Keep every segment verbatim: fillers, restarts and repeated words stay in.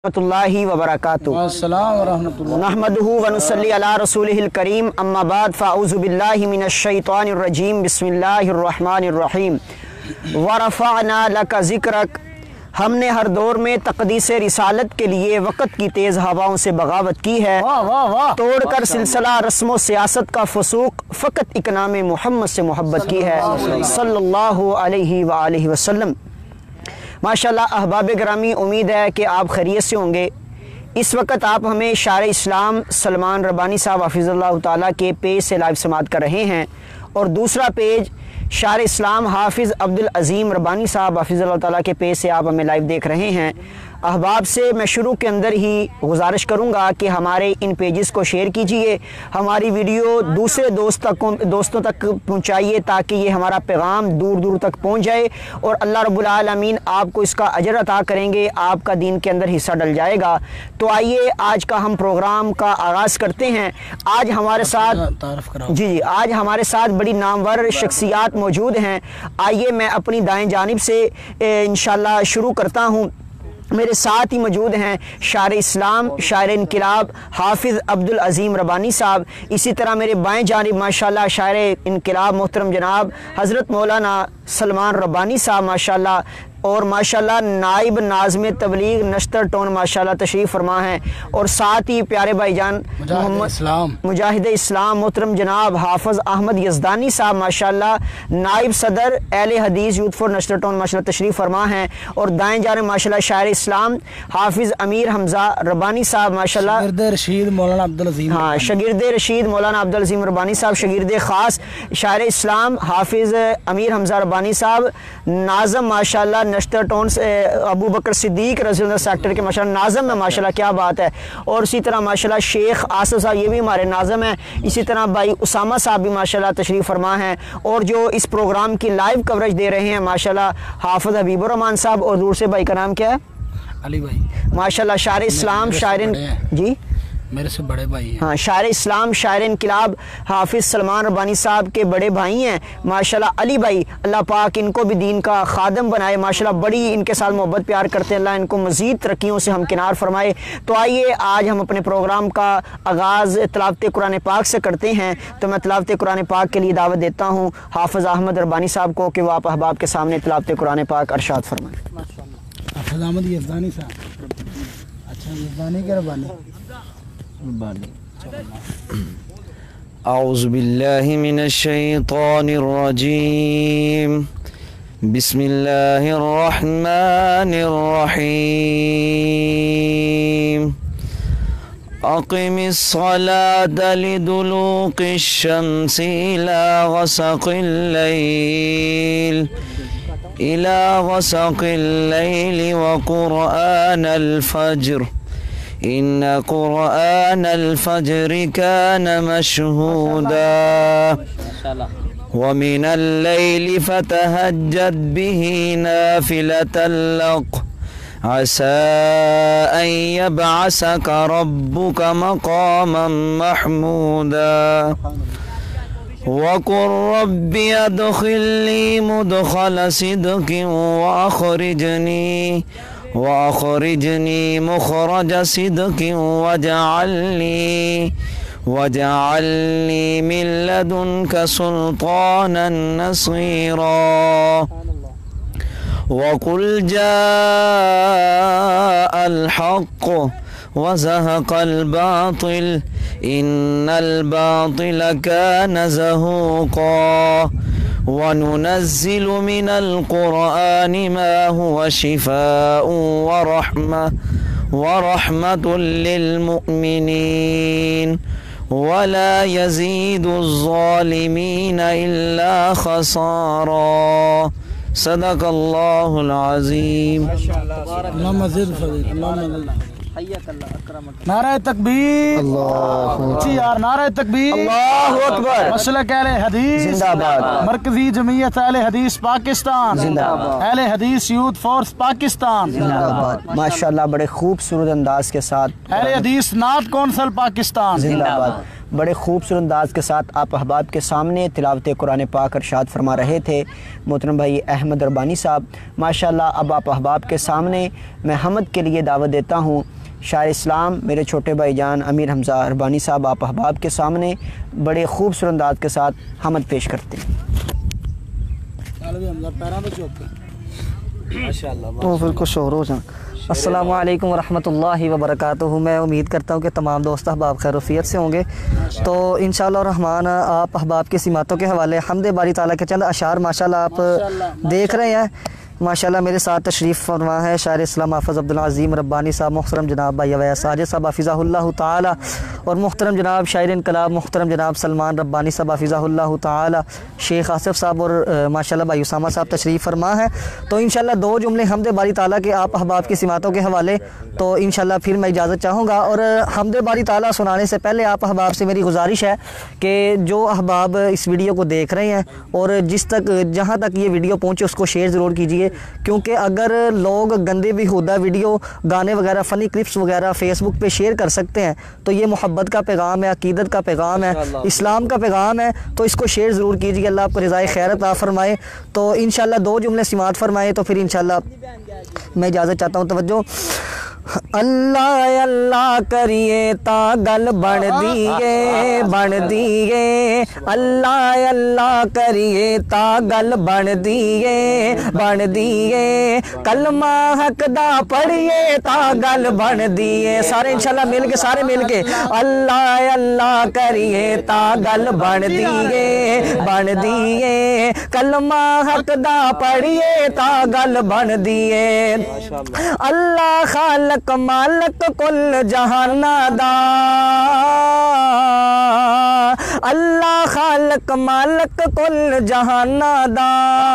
रहमतुल्लाहि व बरकातुहू। अस्सलाम व रहमतुल्लाह। नहमदुहु व नुसल्ली अला रसूलिहिल करीम, अम्मा बाद फ़अऊज़ु बिल्लाहि मिनश शैतानिर रजीम, बिस्मिल्लाहिर रहमानिर रहीम। व रफ़अना लका ज़िक्रक, हमने हर दौर में तक़दीस रिसालत के लिए वक़्त की तेज़ हवाओं से बगावत की है, वाह वाह वाह। तोड़कर सिलसिला रस्म सियासत का फसूक, फ़कत इकनाम मोहम्मद से मोहब्बत की है सल्लल्लाहु अलैहि व आलिहि वसल्लम। माशाअल्लाह अहबाब ग्रामी, उम्मीद है कि आप खैरियत से होंगे। इस वक्त आप हमें शायर इस्लाम सलमान रब्बानी साहब हाफिज़ुल्लाह ताला के पेज से लाइव समात कर रहे हैं, और दूसरा पेज शायर इस्लाम हाफिज़ अब्दुल अज़ीम रब्बानी साहब हाफिज़ुल्लाह ताला के पेज से आप हमें लाइव देख रहे हैं। अहबाब से मैं शुरू के अंदर ही गुजारिश करूंगा कि हमारे इन पेजेस को शेयर कीजिए, हमारी वीडियो दूसरे दोस्त तक दोस्तों तक पहुंचाइए, ताकि ये हमारा पैगाम दूर दूर तक पहुंच जाए और अल्लाह रब्बुल आलमीन आपको इसका अजर अता करेंगे, आपका दीन के अंदर हिस्सा डल जाएगा। तो आइए आज का हम प्रोग्राम का आगाज़ करते हैं। आज हमारे साथ जी जी आज हमारे साथ बड़ी नामवर शख्सियात मौजूद हैं। आइए मैं अपनी दाएँ जानिब से इंशाअल्लाह शुरू करता हूँ। मेरे साथ ही मौजूद हैं शायर इस्लाम, शायर इनकिलाब हाफिज़ अब्दुल अज़ीम रब्बानी साहब। इसी तरह मेरे बाएं जानिब माशाल्लाह शायर इनकिलाब मोहतरम जनाब हज़रत मौलाना सलमान रब्बानी साहब माशाल्लाह, और माशाल्लाह नाइब नाज़िम तबलीग नश्तर टोन माशाल्लाह तशरीफ़ फरमा हैं। और साथ ही प्यारे भाईजान मोहम्मद मुजाहिद इस्लाम मोहतरम जनाब हाफिज़ अहमद यज़दानी साहब माशाल्लाह नाइब सदर अहले हदीस यूथ फॉर नश्तर टोन माशाल्लाह तशरीफ़ फरमा हैं। और दाएं जानिब माशाल्लाह शायर इस्लाम हाफिज़ अमीर हमज़ा रब्बानी साहब माशाल्लाह शागिर्द रशीद मौलाना अब्दुल अज़ीम हाँ शागिर्द रशीद मौलाना अब्दुल अज़ीम रब्बानी साहब, शागिर्द ख़ास शायर इस्लाम हाफिज़ अमीर हमज़ा रब्बानी साहब, नाज़म माशाल्लाह नश्तर टोन से अबू बकर सिद्दीक रज़ियल्लाहु सेक्टर के माशाल्लाह नाज़म है माशाल्लाह, क्या बात है। और इसी तरह माशाल्लाह शेख आसिफ साहब ये भी हमारे नाज़म हैं। इसी तरह भाई उसामा साहब भी माशाल्लाह तशरीफ़ फरमा हैं। और जो इस प्रोग्राम की लाइव कवरेज दे रहे हैं माशाल्लाह हाफिज़ हबीबुर रहमान साहब, और दूर से भाई का नाम क्या है? अली भाई माशाल्लाह। शायर इस्लाम शायरिन जी मेरे से बड़े भाई हैं। हाँ शायर इस्लाम शायर इनकिलाब हाफिज़ सलमान रब्बानी साहब के बड़े भाई हैं माशाल्लाह। अली भाई, अल्लाह पाक इनको भी दीन का खादम बनाए माशाल्लाह, बड़ी इनके साथ मोहब्बत प्यार करते हैं, अल्लाह इनको मज़ीद तरक्कियों से हमकिनार फरमाए। तो आइए आज हम अपने प्रोग्राम का आगाज़ तिलावत कुरान पाक से करते हैं। तो मैं तिलावत कुरान पाक के लिए दावत देता हूँ हाफिज़ अहमद रब्बानी साहब को कि वो आप अहबाब के सामने तिलावत कुरान पाक अरशाद फरमाएं। हाफिज़ अहमद यज़दानी साहब, अच्छा यज़दानी के रब्बानी। अऊज़ु बिल्लाहि मिनश शैतानिर रजीम, बिस्मिल्लाहिर रहमानिर रहीम। अक़िमिस सलाता लिदुलूक़िश शम्सि इला ग़सक़िल लैल इला ग़सक़िल लैलि व क़ुरआनल फ़ज्र इन्ना क़ुरआनल फ़ज्रि कान मशहूदा व मिनल लैलि फ़तहज्जद बिही नाफ़िलतन लक असा अन यबअसका रब्बुका मक़ामन महमूदा वक़ुल रब्बि अदख़िलनी मुदख़ल सिद्क़िन व अख़रिजनी वअख़रिजनी मुख़रज सिद्क़िन वजअलनी वजअलनी मिन लदुनका सुल्तानन नसीरा वक़ुल जाअल हक़्क़ वज़हक़ल बातिल इन्नल बातिल कान ज़हूक़ा वनुनज़्ज़िलु मिनल क़ुरआनि मा हुवा शिफ़ाअun व रहमा व रहमतुल लिल मुमिनीन वला यज़ीदुज़्ज़ालिमीन इल्ला ख़सारा। सदक़ल्लाहुल अज़ीम। अल्लाहुम्मा ज़िद फ़ज़ील, अल्लाहुम्मा नारे तकबीर, जी यार नारे तकबीर, अल्लाहु अकबर। मसलक अहले हदीस जिंदाबाद, मरकजी जमीयत अहले हदीस पाकिस्तान जिंदाबाद, अहले हदीस यूथ फोर्स पाकिस्तान जिंदाबाद। माशाल्लाह बड़े खूबसूरत अंदाज के साथ अहले हदीस नात कौंसल पाकिस्तान जिंदाबाद। بڑے خوبصورت انداز کے ساتھ آپ احباب کے سامنے تلاوت قرآن پاک ارشاد فرما رہے تھے محترم بھائی احمد ربانی صاحب۔ ماشاءاللہ اب آپ احباب کے سامنے میں حمد کے لیے دعوت دیتا ہوں شاعر اسلام میرے چھوٹے بھائی جان امیر حمزہ ربانی صاحب آپ احباب کے سامنے بڑے خوبصورت انداز کے ساتھ حمد پیش کرتے ہیں۔ وہ بالکل شور ہو جائیں۔ السلام علیکم ورحمۃ اللہ وبرکاتہ۔ میں امید کرتا ہوں کہ تمام دوست احباب خیر وفیت سے ہوں گے۔ تو انشاءاللہ الرحمن آپ احباب کی سماعتوں کے حوالے حمد باری تعالیٰ کے چند اشعار ماشاءاللہ آپ دیکھ رہے ہیں۔ ماشاءاللہ میرے ساتھ تشریف فرما ہے شاعر اسلام حافظ عبدالعظیم ربانی صاحب، محترم جناب بھائی اویس ساجد صاحب حفظہ اللہ تعالی، اور محترم جناب شاعر انقلاب محترم جناب سلمان ربانی صاحب حفظہ اللہ تعالی، شیخ آصف صاحب اور ماشاءاللہ بھائی اسامہ صاحب تشریف فرما ہے۔ تو انشاءاللہ دو جملے حمد باری تعالیٰ کے آپ احباب کی سماعتوں کے حوالے، تو انشاءاللہ پھر میں اجازت چاہوں گا۔ اور حمد باری تعالیٰ سنانے سے پہلے آپ احباب سے میری گزارش ہے کہ جو احباب اس ویڈیو کو دیکھ رہے ہیں اور جس تک جہاں تک یہ ویڈیو پہنچے اس کو شیئر ضرور کیجئے، کیونکہ اگر لوگ گندے بیہودہ ویڈیو گانے وغیرہ فنی کلپس وغیرہ فیس بک پہ شیئر کر سکتے ہیں تو یہ محبت کا پیغام ہے، عقیدت کا پیغام ہے، اسلام کا پیغام ہے، تو اس کو شیئر ضرور کیجیے۔ اللہ آپ کو رضائے خیر عطا فرمائے۔ تو انشاءاللہ دو جملے سماعت فرمائے تو پھر انشاءاللہ میں اجازت چاہتا ہوں۔ توجہ۔ اللہ اللہ کریے تا گل بن دیئے بن دیئے، اللہ اللہ کریے تا گل بن دیئے بن دیئے، کلمہ حق دا پڑھیے تا گل بن دیئے۔ سارے انشاءاللہ مل کے سارے مل کے اللہ اللہ کریے تا گل بن دیئے بن دیئے، کلمہ حق دا پڑھیے تا گل بن دیئے۔ اللہ خالق مالک کل جہانہ دا، اللہ خالق مالک کل جہانہ دا،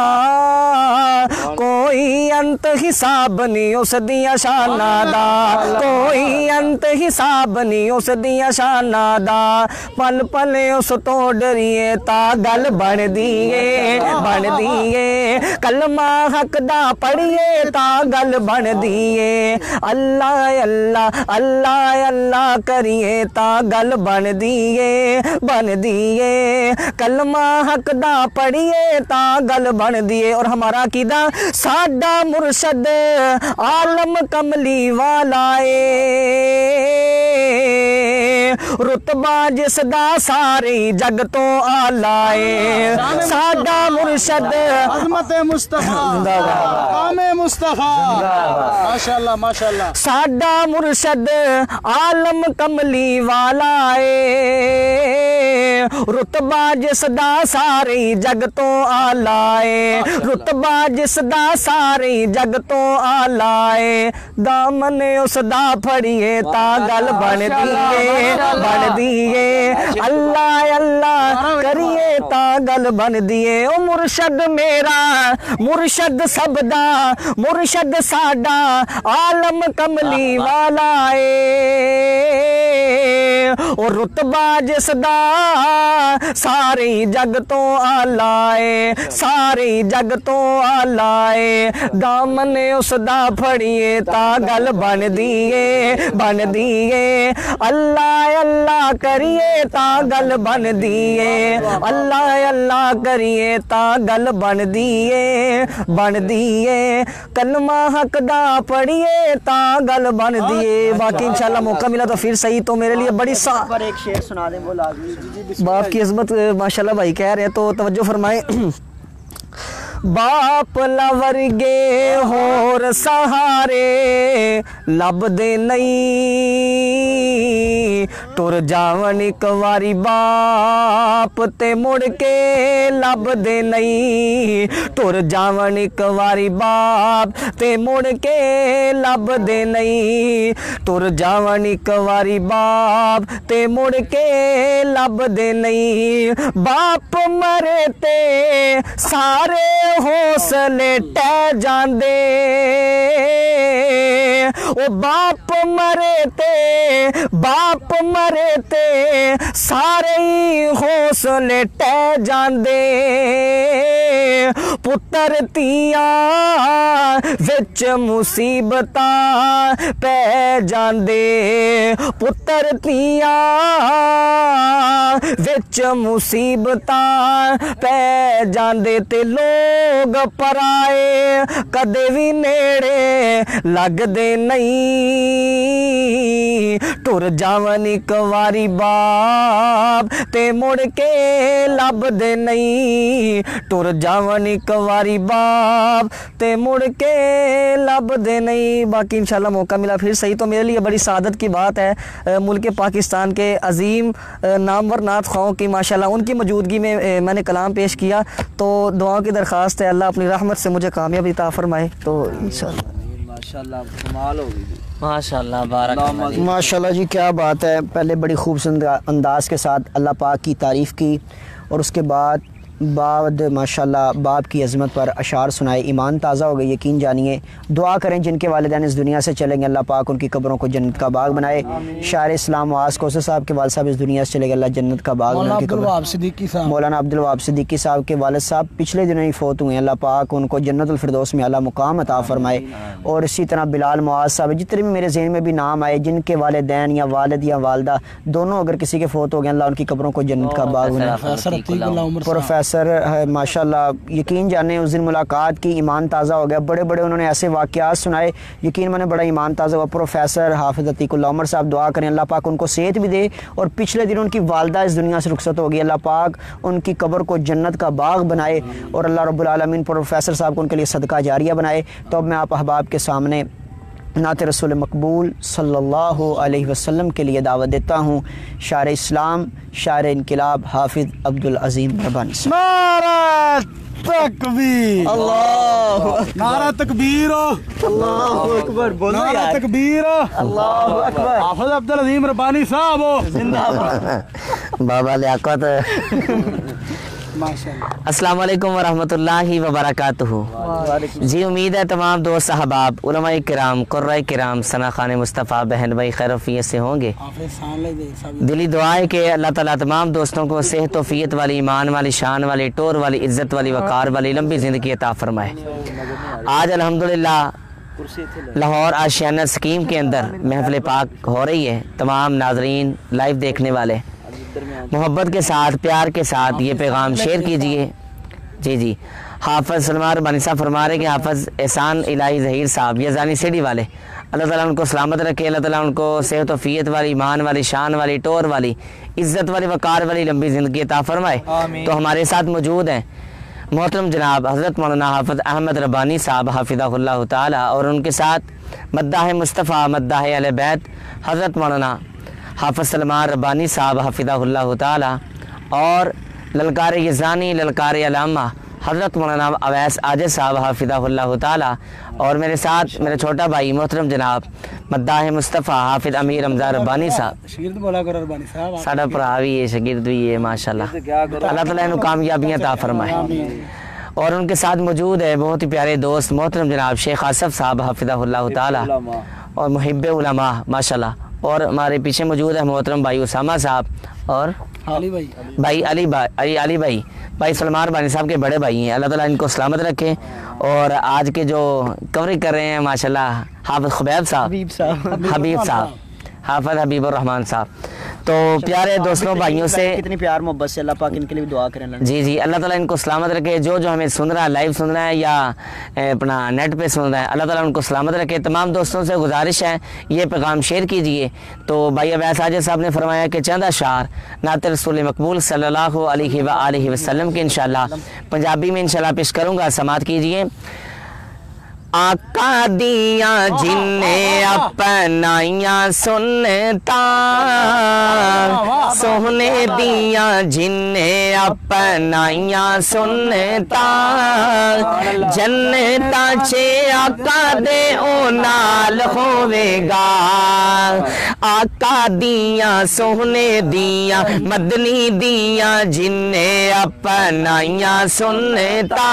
کوئی انت حساب نہیں اس دیاں شانہ دا، کوئی انت حساب نہیں اس دیاں شانہ دا، پل پل اس تو ڈریے تا گل بن دیئے بن دیئے، کلمہ حق دا پڑھیے تا گل بن دیئے، اللہ اللہ اللہ اللہ کریے تا گل بن دیئے بن دیئے، کلمہ حق دا پڑھیے تا گل بن دیئے۔ اور ہمارا عقیدہ ساڈا مرشد عالم کملی والا اے، رتبہ جس دا ساری جگ تو آلہ اے، ساڈا مرشد عظمت مصطفیٰ مقام مصطفیٰ، ماشاءاللہ ماشاءاللہ، ساڈا مرشد عالم کملی والا اے، رتبہ جس دا ساری جگ تو آلہ اے، رتبہ جس دا ساری جگ تو آلہ اے، دامن اس دا پھڑیے تا گل بن دیئے بن دیئے، اللہ اللہ کریے تا گل بن دیئے۔ او مرشد میرا مرشد سب دا مرشد ساڈا عالم کملی والا اے، اور رتبہ جس دا ساری جگ تو آلہ اے، ساری جگ تو آلہ اے، دامن اس دا پھڑیے تا گل بن دیئے بن دیئے، اللہ اللہ کریے تا گل بن دیئے، اللہ اللہ کریے تا گل بن دیئے بن دیئے، کلمہ حق دا پڑھیے تا گل بن دیئے۔ باقی انشاءاللہ موقع ملا تو پھر صحیح، تو میرے لیے بڑی سا پر ایک شعر سنا دیں وہ لازمی۔ باپ کی عظمت ماشاءاللہ بھائی کہہ رہے ہیں تو توجہ فرمائیں۔ باپ لورگے ہور سہارے لب دے نہیں، ٹر جاون ایک واری باپ تے مڑ کے لب دے نہیں، ٹر جاون ایک واری باپ تے مڑ کے لب دے نہیں، ٹر جاون ایک واری باپ تے مڑ کے لب دے نہیں، باپ مرے تے سارے حوصلے ٹہ جاندے، او باپ مرے تے باپ आप मरे ते सारे ही हौसले टह जांदे पुत्तर तिया विच मुसीबतां पै जांदे पुत्तर तिया विच मुसीबतां पै जांदे ते लोग पराए कदे भी नेड़े लगदे नहीं टुर जावन इक वारी बाप ते मुड़ के लभदे नहीं टुर जावन इक वारी बाप ते मुड़ के लभदे नहीं। बाकी इंशाल्लाह मौका मिला फिर सही तो मेरे लिए बड़ी सादत की बात है मुल्क पाकिस्तान के अजीम नामवर नात ख़्वाहों की माशाल्लाह उनकी मौजूदगी में मैंने कलाम पेश किया तो दुआओं की दरख्वास्त है अल्लाह अपनी रहमत से मुझे कामयाबी अता फरमाए। तो इंशाल्लाह माशाल्लाह कमाल हो गई माशाल्लाह बारक माशाल्लाह जी क्या बात है। पहले बड़ी खूबसूरत अंदाज के साथ अल्लाह पाक की तारीफ़ की और उसके बाद बाद माशाल्लाह बाप की अज़मत पर अशार सुनाए, ईमान ताज़ा हो गई। यकीन जानिए दुआ करें जिनके वालिदैन इस दुनिया से चलेंगे अल्लाह पाक उनकी कब्रों को जन्नत का बाग बनाए। शायर इस्लाम वास कोसर साहब के वालिद साहब इस दुनिया से चले गए, अल्लाह जन्नत का बाग बनाए। मौलाना अब्दुल वहाब सिद्दीकी साहब के वालिद साहब पिछले दिनों ही फौत हुए, अल्लाह पाक उनको जन्नतुल फिरदौस में आला मुकाम अता फरमाए। और इसी तरह बिलाल मुआज़ साहब, जितने भी मेरे ज़हन में भी नाम आए जिनके वालिदैन या वालिद या वालदा दोनों अगर किसी के फौत हो गए अल्लाह उनकी कब्रों को जन्नत का बाग बनाए। प्रोफेसर माशाल्लाह यकीन जाने उस दिन मुलाकात की, ईमान ताज़ा हो गया। बड़े बड़े उन्होंने ऐसे वाक़यात सुनाए, यकीन मैंने बड़ा ईमान ताज़ा हुआ। प्रोफेसर हाफिज़ अतीकुल्लाह उमर साहब, दुआ करें अल्लाह पाक उनको सेहत भी दे। और पिछले दिन उनकी वालदा इस दुनिया से रुखसत हो गई, अल्लाह पाक उनकी कब्र को जन्नत का बाग बनाए और अल्लाह रब्बुल आलमीन प्रोफेसर साहब को उनके लिए सदका जारिया बनाए। तो अब मैं आप अहबाब के सामने नात रसूल मकबूल सल्लल्लाहु अलैहि वसल्लम के लिए दावत देता हूँ। शायर इस्लाम, शायर इनकिलाब हाफिज़ अब्दुल अज़ीम रब्बानी साहब। नारा तकबीर, अल्लाहु अकबर, नारा तकबीर, अल्लाहु अकबर, बोलो नारा यार, तकबीर, अल्लाहु अकबर, हाफिज़ अब्दुल अज़ीम रब्बानी साहब जिंदाबाद। बाबा लियाकत माशाअल्लाह। अस्सलाम वालेकुम वरहमतुल्लाहि वबरकातुहू। जी उम्मीद है तमाम दोस्त अहबाब उलमा किराम कुर्राए किराम सना खान मुस्तफ़ा बहन भाई खैरफियत से होंगे। दिली दुआ है कि अल्लाह ताला तमाम दोस्तों को सेहत तौफीयत वाली, ईमान वाली, शान वाली, टोर वाली, इज़्ज़त वाली, वक़ार वाली लंबी ज़िंदगी अता फरमाए। आज अल्हम्दुलिल्लाह लाहौर आशियाना स्कीम के अंदर महफ़िल पाक हो रही है। तमाम नाज़रीन लाइव देखने वाले मोहब्बत के साथ, प्यार के साथ ये पैगाम शेयर कीजिए। जी जी हाफ़िज़ सलमान रब्बानी साहब फरमा रहे कि हाफ़िज़ एहसान इलाही ज़हीर साहब यज़ानी सीढ़ी वाले, अल्लाह ताला उनको सलामत रखे, अल्लाह ताला उनको सेहत वफ़ीयत वाली, ईमान वाली, शान वाली, टोर वाली, इज़्ज़त वाली, वक़ार वाली लंबी ज़िंदगी अता फरमाए। तो हमारे साथ मौजूद हैं मोहतरम जनाब हज़रत मौलाना हाफ़िज़ अहमद रब्बानी साहब हाफ़िज़हुल्लाह ताला और उनके साथ मद्दाह मुस्तफ़ा मद्दाह अहले बैत हज़रत मौलाना हाफ़िज़ सलमान रब्बानी साहब हाफ़िज़हुल्लाह ताला और ललकार यज़ानी, ललकार अलामा हज़रत मौलाना अवैस आजिज़ साहब हाफ़िज़हुल्लाह ताला और मेरे साथ मेरा छोटा भाई मोहतरम जनाब मद्दाह मुस्तफ़ा हाफ़िज़ अमीर रमज़ान रब्बानी साहब। साडा भरा भी है, शागिर्द भी है माशाअल्लाह। अल्लाह ताला इन्हें कामयाबियाँ अता फरमाए। और उनके साथ मौजूद है बहुत ही प्यारे दोस्त मोहतरम जनाब शेख आसफ़ साहब हाफ़िज़हुल्लाह ताला और मुहिब्बे उलमा माशाअल्लाह। और हमारे पीछे मौजूद है मोहतरम भाई उसामा साहब और अली भाई भाई अली भाई अली अली भाई भाई सलमान रब्बानी साहब के बड़े भाई हैं। अल्लाह ताला इनको सलामत रखे। और आज के जो कवरिंग कर रहे हैं माशाल्लाह हाफ़िज़ खुबैब साहब, हबीब साहब हबीब साहब हाफ़िज़ हबीबुर रहमान साहब। तो प्यारे दोस्तों भाइयों से कितनी प्यार मोहब्बत से अल्लाह पाक इनके लिए भी दुआ करें। जी जी अल्लाह ताला इनको सलामत रखे। जो जो हमें सुन रहा है, लाइव सुन रहा है या अपना नेट पे सुन रहा है, अल्लाह ताला उनको सलामत रखे। तमाम दोस्तों से गुजारिश है ये पैगाम शेयर कीजिए। तो भाई अवैस आजिज़ साहब ने फरमाया कि चंद अशार नात रसूल मकबूल सल्लल्लाहु अलैहि व आलिहि वसल्लम के इंशाल्लाह पंजाबी में इंशाल्लाह पेश करूँगा, समात कीजिए। आका दिया जिन्ने अपनाइया सुनता, सोहने दिया जिन्ने अपनाइया सुनता, जन्नता चे आका दे ओ नाल होवेगा। आका दिया सोहने दिया मदनी दिया जिन्ने अपनाइया सुनता,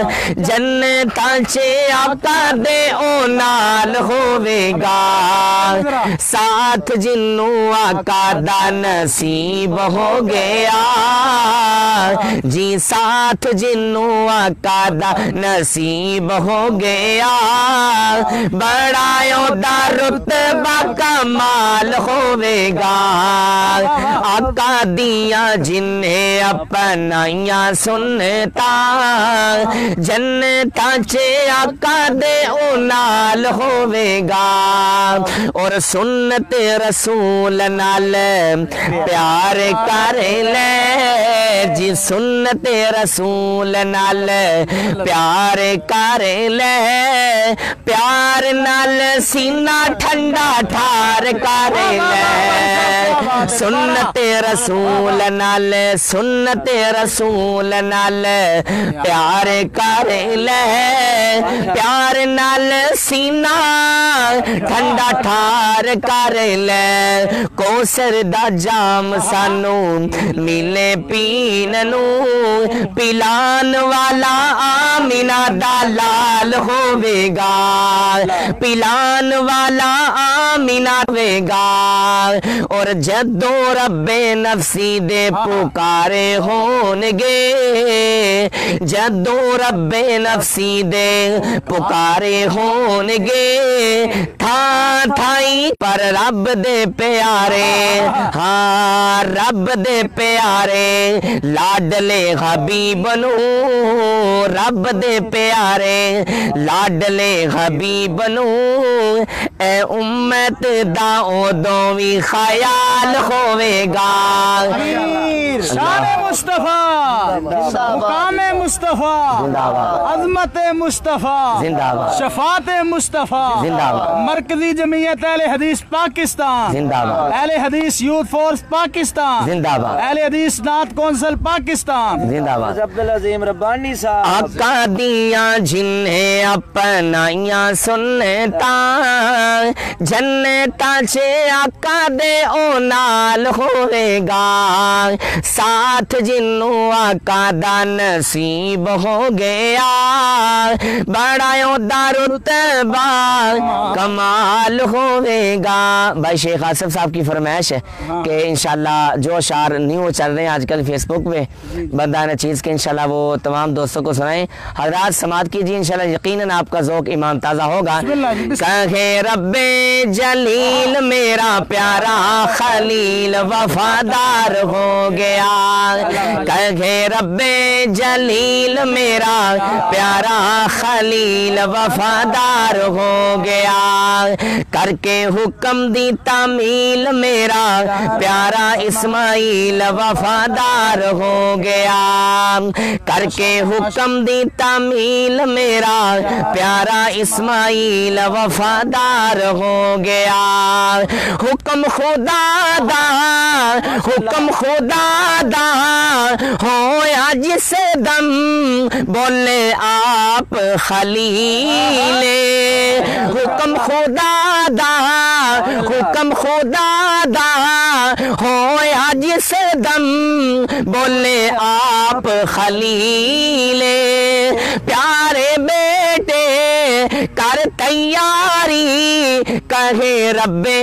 जन्नता चे आका दे ओ नाल होवेगा। साथ जिन्नू आका दा नसीब हो गया जी, साथ जिन्नू आका दा नसीब हो गया, बड़ा ओदा रुतबा कमाल होवेगा। आका दिया जिन्हें अपनाइया सुनता, जन्नता चे आका दे ओ नाल होवेगा। और सुन्नत रसूल नाल प्यार कर ले जी, सुन्नत रसूल नाल प्यार कर ले, प्यार नाल सीना ठंडा ठार कर ले। सुन्नत रसूल नाल, सुन्नत रसूल नाल प्यार कर ले, प्यार नाल सीना ठंडा ठार कर ले। कोसर दा जाम सानू मिले पीन नू, पिलान वाला आमिना दा लाल होवेगा, पिलान वाला आमिना होवेगा। और जदों रब्बे नफसी दे पुकारे होनगे, जदों रब्बे नफसी दे पुकारे होनगे, था थाई पर रब दे प्यारे, हाँ रब दे प्यारे लाडले हबीब नू, रब दे प्यारे लाडले हबीब नू, ए उम्मत दा ओदों भी ख्याल होवेगा। शान मुस्तफा, मुकाम मुस्तफा, अजमत मुस्तफा, जिंदाबाद, शफात मुस्तफा, जिंदाबाद, मरकजी जमीयत अहले हदीस पाकिस्तान, जिंदाबाद, अहले हदीस यूथ फोर्स पाकिस्तान, जिंदाबाद, अहले हदीस नात कौंसिल पाकिस्तान, जिंदाबाद। अब्दुल अजीम रब्बानी साहब। आका दिया जिन्हें अपनाइया सुनता, जन्नता चे आका दे ओ नाल होवेगा, साथ जिन्नू आका दा नसीब हो गया, बड़ा ओदा रुतबा कमाल होवेगा। भाई शेख आसिफ साहब की फरमाइश है कि इंशाल्लाह जो अशार न्यू चल रहे हैं आजकल फेसबुक पे बंदा न चीज़ के, इंशाल्लाह वो तमाम दोस्तों को सुनाएं। हजरात समात कीजिए, इंशाल्लाह यकीनन आपका ज़ौक़ ईमान ताज़ा होगा। कहे रब्बे जलील मेरा प्यारा खलील वफादार हो गया, कहे रब्बे जलील मेरा प्यारा खलील वफादार हो गया, करके हुक्म दी तामील मेरा प्यारा इस्माइल वफादार हो गया, करके हुक्म दी तामील मेरा प्यारा इस्माइल वफादार हो गया। हुक्म खुदा दा, हुक्म खुदा दा होया जिसे दम बोले आप खलीले, हुक्म खुदा दा, हुक्म खुदा दा होया जिसे दम बोले आप खलीले, प्यारे बेटे कर तैयारी कहे रब्बे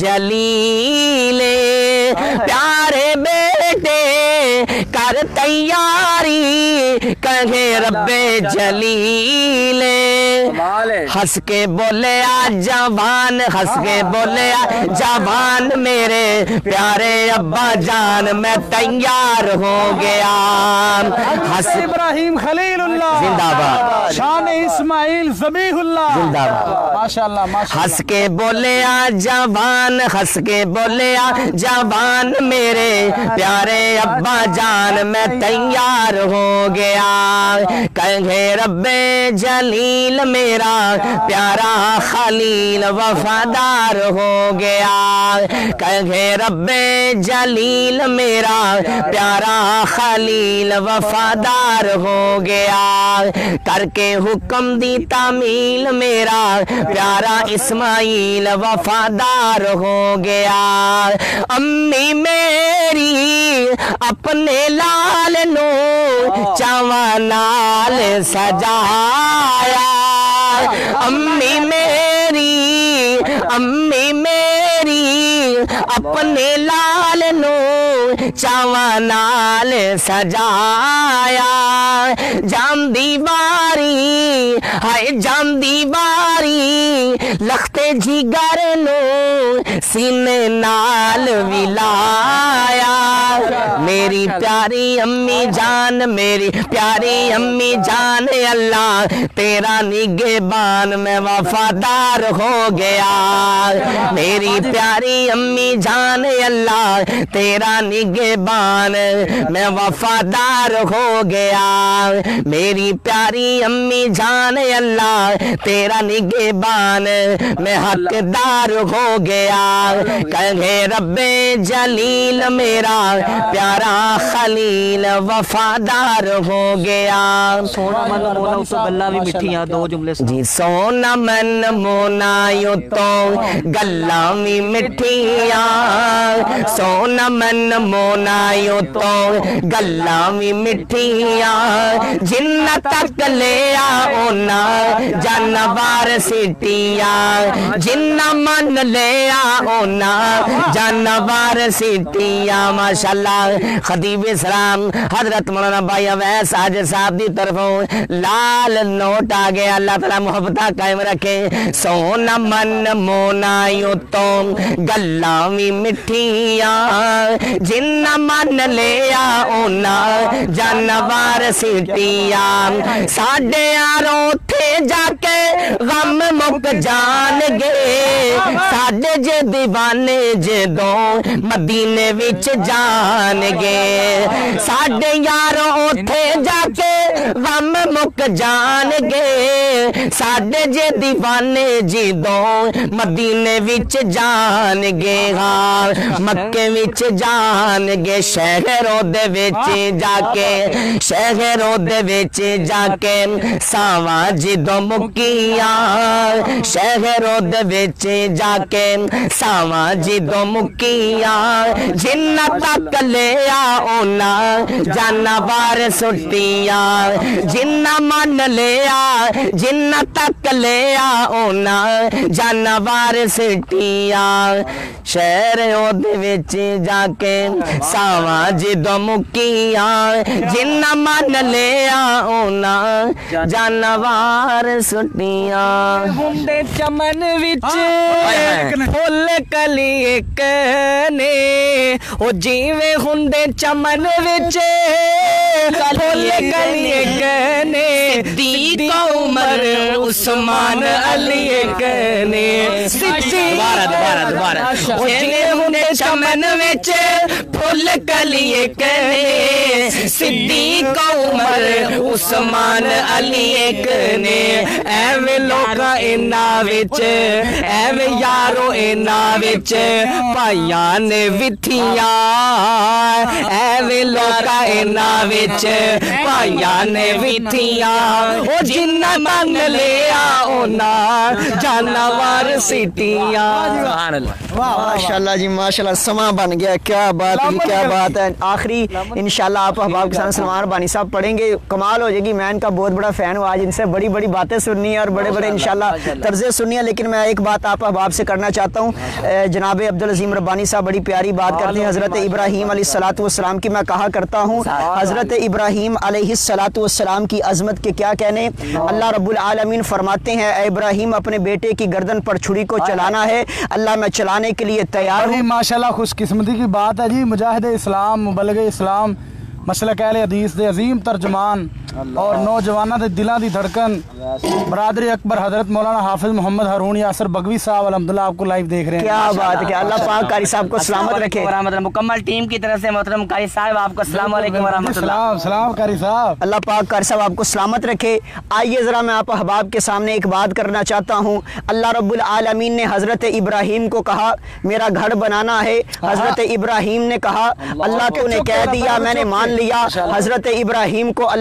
जलीले, प्यारे बेटे कर तैयारी कहे रब्बे जलीले। हंस के बोले आ जवान, हंस के बोले आ जवान मेरे प्यारे अब्बा जान मैं तैयार हो गया। हंस इब्राहिम खलीलुल्लाह जिंदाबाद, शान इस्माइल ज़बीहुल्लाह जिंदाबाद, माशाअल्लाह माशाअल्लाह। हंस के बोले आ जवान, हंस के बोले आ जवान मेरे प्यारे अब्बा जान मैं तैयार हो गया, कहे रब्बे जलील मेरा प्यारा खलील वफादार हो गया, कहे रब्बे जलील मेरा प्यारा खलील वफादार हो गया, करके हुक्म दी तामील मेरा प्यारा इस्माइल वफादार हो गया। अम्मी मेरी अपने लाल नो चावा नाल सजाया, अम्मी मेरी अम्मी मेरी अपने लाल नू चावा नाल सजाया जामदी बारी हाय जामदी बारी लखते जिगर नू सीने नाल विलाया मेरी प्यारी अम्मी जान मेरी प्यारी अम्मी जान अल्लाह तेरा निगहबान मैं वफादार हो गया मेरी प्यारी अम्मी जान अल्लाह तेरा निगहबान मैं वफादार हो गया मेरी प्यारी अम्मी जान अल्लाह तेरा निगहबान मैं हकदार हो गया कहे रब्बे जलील मेरा प्यारा खलील वफादार हो गया सोना मन मोना उस गल्ला भी मिठियां दो जुमले जी सोना मन मोना यू तो गल्ला भी मिठिया सोना मन मोना यू तो गल्ला भी मिठिया जिन्ना तक ले ओना जानवर सिटिया जिन्ना मन ले ओना जानवर सिटिया माशाल्लाह खतीब इस्लाम हजरत मौलाना भाई अवैस आज साहब की तरफों लाल नोट आ गया अल्लाह ताला मोहब्बत कायम रखे सोना मन मोना यू तो गल्ला भी मिठिया जिन्ना मन ले ओना जानवर सिटिया साडे यारों थे जाके गम मुक जाणगे साडे जे दीवाने जे दो मदीने विच जाणगे साडे यारों उथे जाके गम मुक जाणगे साडे जे दीवाने जी दो मदीने विच जाणगे हाँ मक्के विच जाणगे शहरों दे विच जाके शहरों दे विच जाके सावा जिदों मुकिया शहरों दे विच जाके सावा जिदों मुकिया जिन्ना तक ले ओना जानवर सुटिया जिन्ना मन ले जिन्ना तक ले ओना जानवर सुटिया शहरों दे विच जाके सावा जिदों मुकिया जिन्ना मन ले ओना जानवर सुटिया हुंदे चमन विच फुल कली एक ने ओ जीवे हुंदे चमन विच फुल कली एक ने सिद्दीक उमर उस्मान अली एक ने दोबारा दोबारा दोबारा ओ जीवे हुंदे चमन विच फुल कली एक ने सिद्दीक उमर उस्मान अली एक ने एवें लोका इना विच एवें यारो इना विच भाइयां ने विथिया एवें लोका इना विच भाइयां ने विथिया ओ जिन्ना मन लिया ओना जानवर सिटिया माशाल्लाह जी माशाल्लाह समा बन गया क्या बात है क्या बात है आखिरी इंशाल्लाह आप अहबाब के साथ सलमान बानी साहब पढ़ेंगे कमाल हो जाएगी मैं इनका बहुत बड़ा फैन हूँ आज इनसे बड़ी बड़ी बातें सुननी है और बड़े बड़े इंशाल्लाह तर्ज़े सुननी है लेकिन मैं एक बात आप अहबाब से करना चाहता हूँ जनाब अब्दुल अजीम रब्बानी साहब बड़ी प्यारी बात करते हैं हज़रत इब्राहीम अलैहिस्सलातु वस्सलाम की मैं कहा करता हूँ हज़रत इब्राहीम अलैहिस्सलातु वस्सलाम की अज़मत के क्या कहने अल्लाह रब्बुल आलमीन फरमाते हैं ऐ इब्राहीम अपने बेटे की गर्दन पर छुरी को चलाना है अल्लाह मैं चलाने के लिए तैयार हूँ माशाल्लाह खुशकिस्मती की बात है जी मुजाहिद इस्लाम मुबल्लिग इस्लाम मसलक अहले हदीस दे अजीम तर्जमान और नौजवानों के दिलों की धड़कन बरादरी अकबर हजरत मौलाना हाफिज मोहम्मद हारून यासर बगवी साहब अल्हम्दुलिल्लाह आपको लाइव देख रहे हैं क्या बात है अल्लाह पाक कारी साहब को सलामत रखे मुकम्मल टीम की तरफ से मोहतरम कारी साहब आपको अस्सलाम वालेकुम व रहमतुल्लाह सलाम सलाम कारी साहब अल्लाह पाक कारी साहब आपको सलामत रखे आइए ज़रा मैं आप अहबाब के सामने एक बात करना चाहता हूँ अल्लाह रब्बुल आलमीन ने हज़रत इब्राहीम को कहा मेरा घर बनाना है हज़रत इब्राहीम ने कहा अल्लाह तूने कह दिया मैंने मान लिया हज़रत इब्राहीम को अल्लाह ने कहा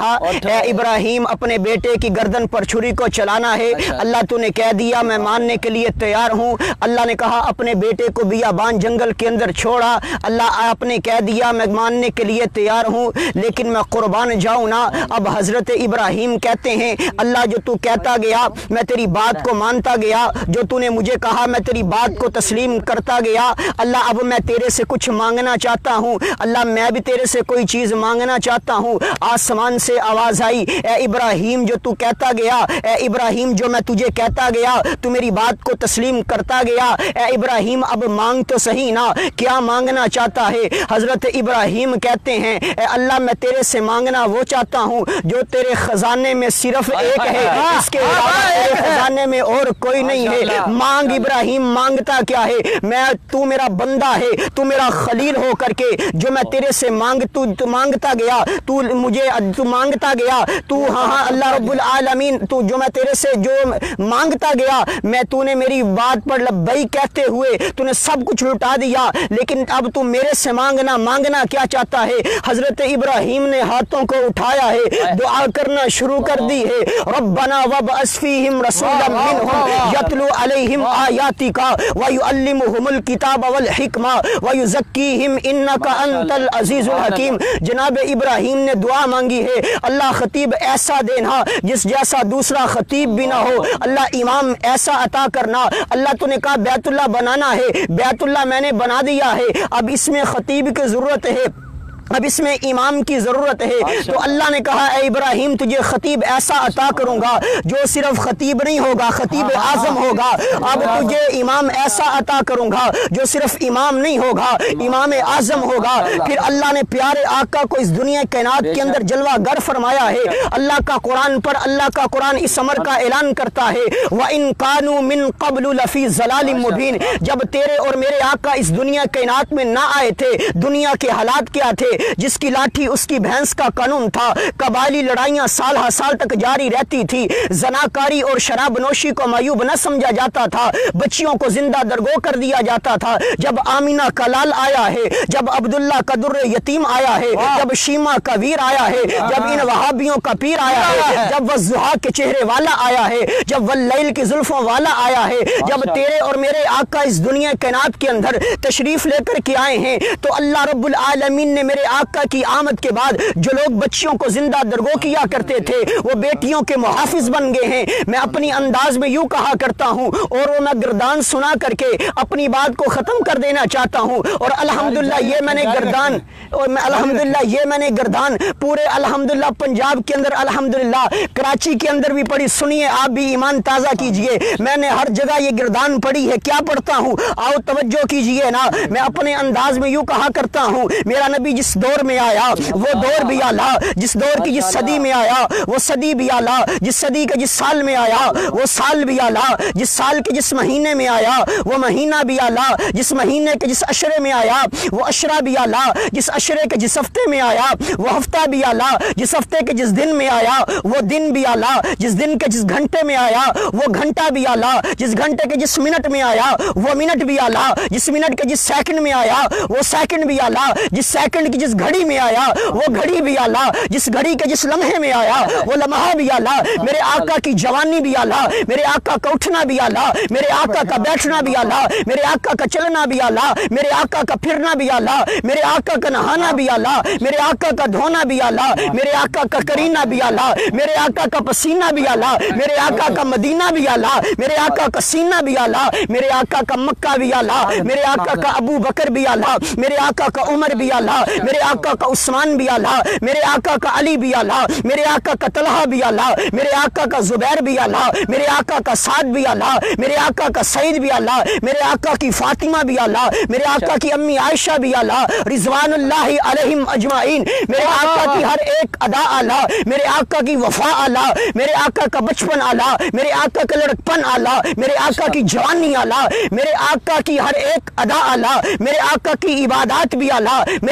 कहा ए इब्राहिम अपने बेटे की गर्दन पर छुरी को चलाना है, अल्लाह तूने कह दिया मैं मानने के लिए तैयार हूँ। अल्लाह ने कहा अपने बेटे को बियाबान जंगल के अंदर छोड़ा, अल्लाह आपने कह दिया मैं मानने के लिए तैयार हूँ, लेकिन मैं कुर्बान जाऊँ ना। अब हजरत इब्राहिम कहते हैं अल्लाह जो तू कहता गया मैं तेरी बात को मानता गया, जो तूने मुझे कहा मैं तेरी बात को तस्लीम करता गया। अल्लाह अब मैं तेरे से कुछ मांगना चाहता हूँ, अल्लाह मैं भी तेरे से कोई चीज़ मांगना चाहता हूँ। आसमान से आवाज़ आई ए इब्राहिम जो तू कहता गया, ए इब्राहिम जो मैं तुझे कहता गया तू मेरी बात को तस्लीम करता गया। ए इब्राहिम अब मांग तो सही ना, क्या मांगना चाहता है? हजरत इब्राहिम कहते हैं ए अल्लाह मैं तेरे से मांगना वो चाहता हूँ जो तेरे खजाने में सिर्फ एक है, इसके अलावा तेरे खजाने में और कोई नहीं है। मांग इब्राहिम मांगता क्या है? मैं तू मेरा बंदा है, तू मेरा खलील हो करके जो मैं तेरे से मांग तू तू मांगता गया, तू मुझे तू मांगता गया, तू हाँ हाँ अल्लाह रब्बुल आलमीन तू जो मैं तेरे से जो मांगता गया, मैं तूने मेरी बात पर लब्बैक कहते हुए तूने सब कुछ लुटा दिया, लेकिन अब तू मेरे से मांगना मांगना क्या चाहता है? हजरत इब्राहिम ने हाथों को उठाया है, दुआ करना शुरू कर दी है। रब्बना वबअस फीहिम रसूलन मिनहुम यतलू अलैहिम आयातिका व युअल्लिमुहुमुल किताब वल हिकमा व युज़क्कीहिम इन्नका अंतल अजीजुल हकीम। जनाब इब्राहिम ने दुआ मांगी है अल्लाह खतीब ऐसा देना जिस जैसा दूसरा खतीब भी ना हो, अल्लाह इमाम ऐसा अता करना। अल्लाह तूने कहा बैतुल्लाह बनाना है, बैतुल्लाह मैंने बना दिया है, अब इसमें खतीब की जरूरत है, अब इसमें इमाम की ज़रूरत है। तो अल्लाह ने कहा ए इब्राहिम तुझे खतीब ऐसा अता करूँगा जो सिर्फ खतीब नहीं होगा, खतीब आज़म होगा। अब तुझे इमाम ऐसा अता करूँगा जो सिर्फ इमाम नहीं होगा, इमाम आज़म होगा। फिर अल्लाह ने प्यारे आका को इस दुनिया कायनात के अंदर जलवा गर फरमाया है। अल्लाह का कुरान पर अल्लाह का कुरान इस अमर का ऐलान करता है व इन कानू मिन क़ब्लु लफ़ी ज़लालिम मुबीन। जब तेरे और मेरे आका इस दुनिया कायनात में ना आए थे, दुनिया के हालात क्या थे? जिसकी लाठी उसकी भैंस का कानून था, कबायली लड़ाइयां साल हर साल तक जारी रहती थी, जनाकारी और शराब नोशी को मायूब न समझा जाता था, बच्चियों को जिंदा दरगो कर दिया जाता था। जब आमीना का लाल आया है, जब अब्दुल्ला का दुर्रे यतीम आया है, जब शीमा का वीर आया है, जब इन वहाबियों का पीर आया है, जब वज़ुहा के चेहरे वाला आया है, जब वल्लैल की जुल्फों वाला आया है, जब तेरे और मेरे आका इस दुनिया कायनात के अंदर तशरीफ लेकर के आए हैं, तो अल्लाह रब्बुल आलमीन ने मेरे आका की आमद के बाद जो लोग बच्चियों को जिंदा दरगो किया करते थे वो बेटियों के मुहाफिज बन गए हैं। मैं अपनी अंदाज में यूं कहा करता हूं और वो मैं गर्दान सुना करके अपनी बात को खत्म कर देना चाहता हूं। और अल्हम्दुलिल्लाह ये मैंने गर्दान और मैं अल्हम्दुलिल्लाह ये मैंने गर्दान पूरे अल्हम्दुलिल्लाह पंजाब के अंदर, अल्हम्दुलिल्लाह कराची के अंदर भी पढ़ी। सुनिए आप भी ईमान ताज़ा कीजिए, मैंने हर जगह ये गर्दान पढ़ी है। क्या पढ़ता हूँ आओ तवज्जो कीजिए ना। मैं अपने अंदाज में यूं कहा करता हूँ मेरा नबी जिस दौर में आया वो दौर भी आला, जिस दौर की जिस सदी में आया वो सदी भी आला, जिस सदी के जिस साल में आया वो साल भी आला, जिस साल के जिस महीने में आया वो महीना भी आला, जिस महीने के जिस अशरे में आया वो अशरा भी आला, जिस अशरे के जिस हफ्ते में आया वो हफ्ता भी आला, जिस हफ्ते के जिस दिन में आया वो दिन भी आला, जिस दिन के जिस घंटे में आया वो घंटा भी आला, जिस घंटे के जिस मिनट में आया वो मिनट भी आला, जिस मिनट के जिस सेकंड में आया वो सेकंड भी आला, जिस सेकंड की जिस घड़ी में आया वो घड़ी भी आला, जिस घड़ी के जिस लम्हे में आया वो लम्हा भी आला। मेरे आका की जवानी भी आला, मेरे आका का उठना भी आला, मेरे आका का बैठना भी आला, मेरे आका का चलना भी आला, मेरे आका का फिरना भी आला, मेरे आका का नहाना भी आला, मेरे आका का धोना भी आला, मेरे आका का करीना भी आला, मेरे आका का पसीना भी आला, मेरे आका का मदीना भी आला, मेरे आका का सीना भी आला, मेरे आका का मक्का भी आला, मेरे आका का अबू बकर भी आला, मेरे आका का उमर भी आला, मेरे आका का उस्मान भी आला, मेरे आका का अली भी आला, मेरे आका का तलहा भी आला, मेरे आका का जुबैर भी आला, मेरे आका का साद भी आला, मेरे आका का सईद भी आला, मेरे आका की फातिमा भी आला, मेरे आका की अम्मी आयशा भी आला रिजवानुल्लाहि अलैहिम अजमाइन। मेरे आका की हर एक अदा आला, मेरे आका की वफा आला, मेरे आका का बचपन आला, मेरे आका का लड़कपन आला, मेरे आका की जवानी आला, मेरे आका की हर एक अदा आला, मेरे आका की इबादत भी आला, मेरे आका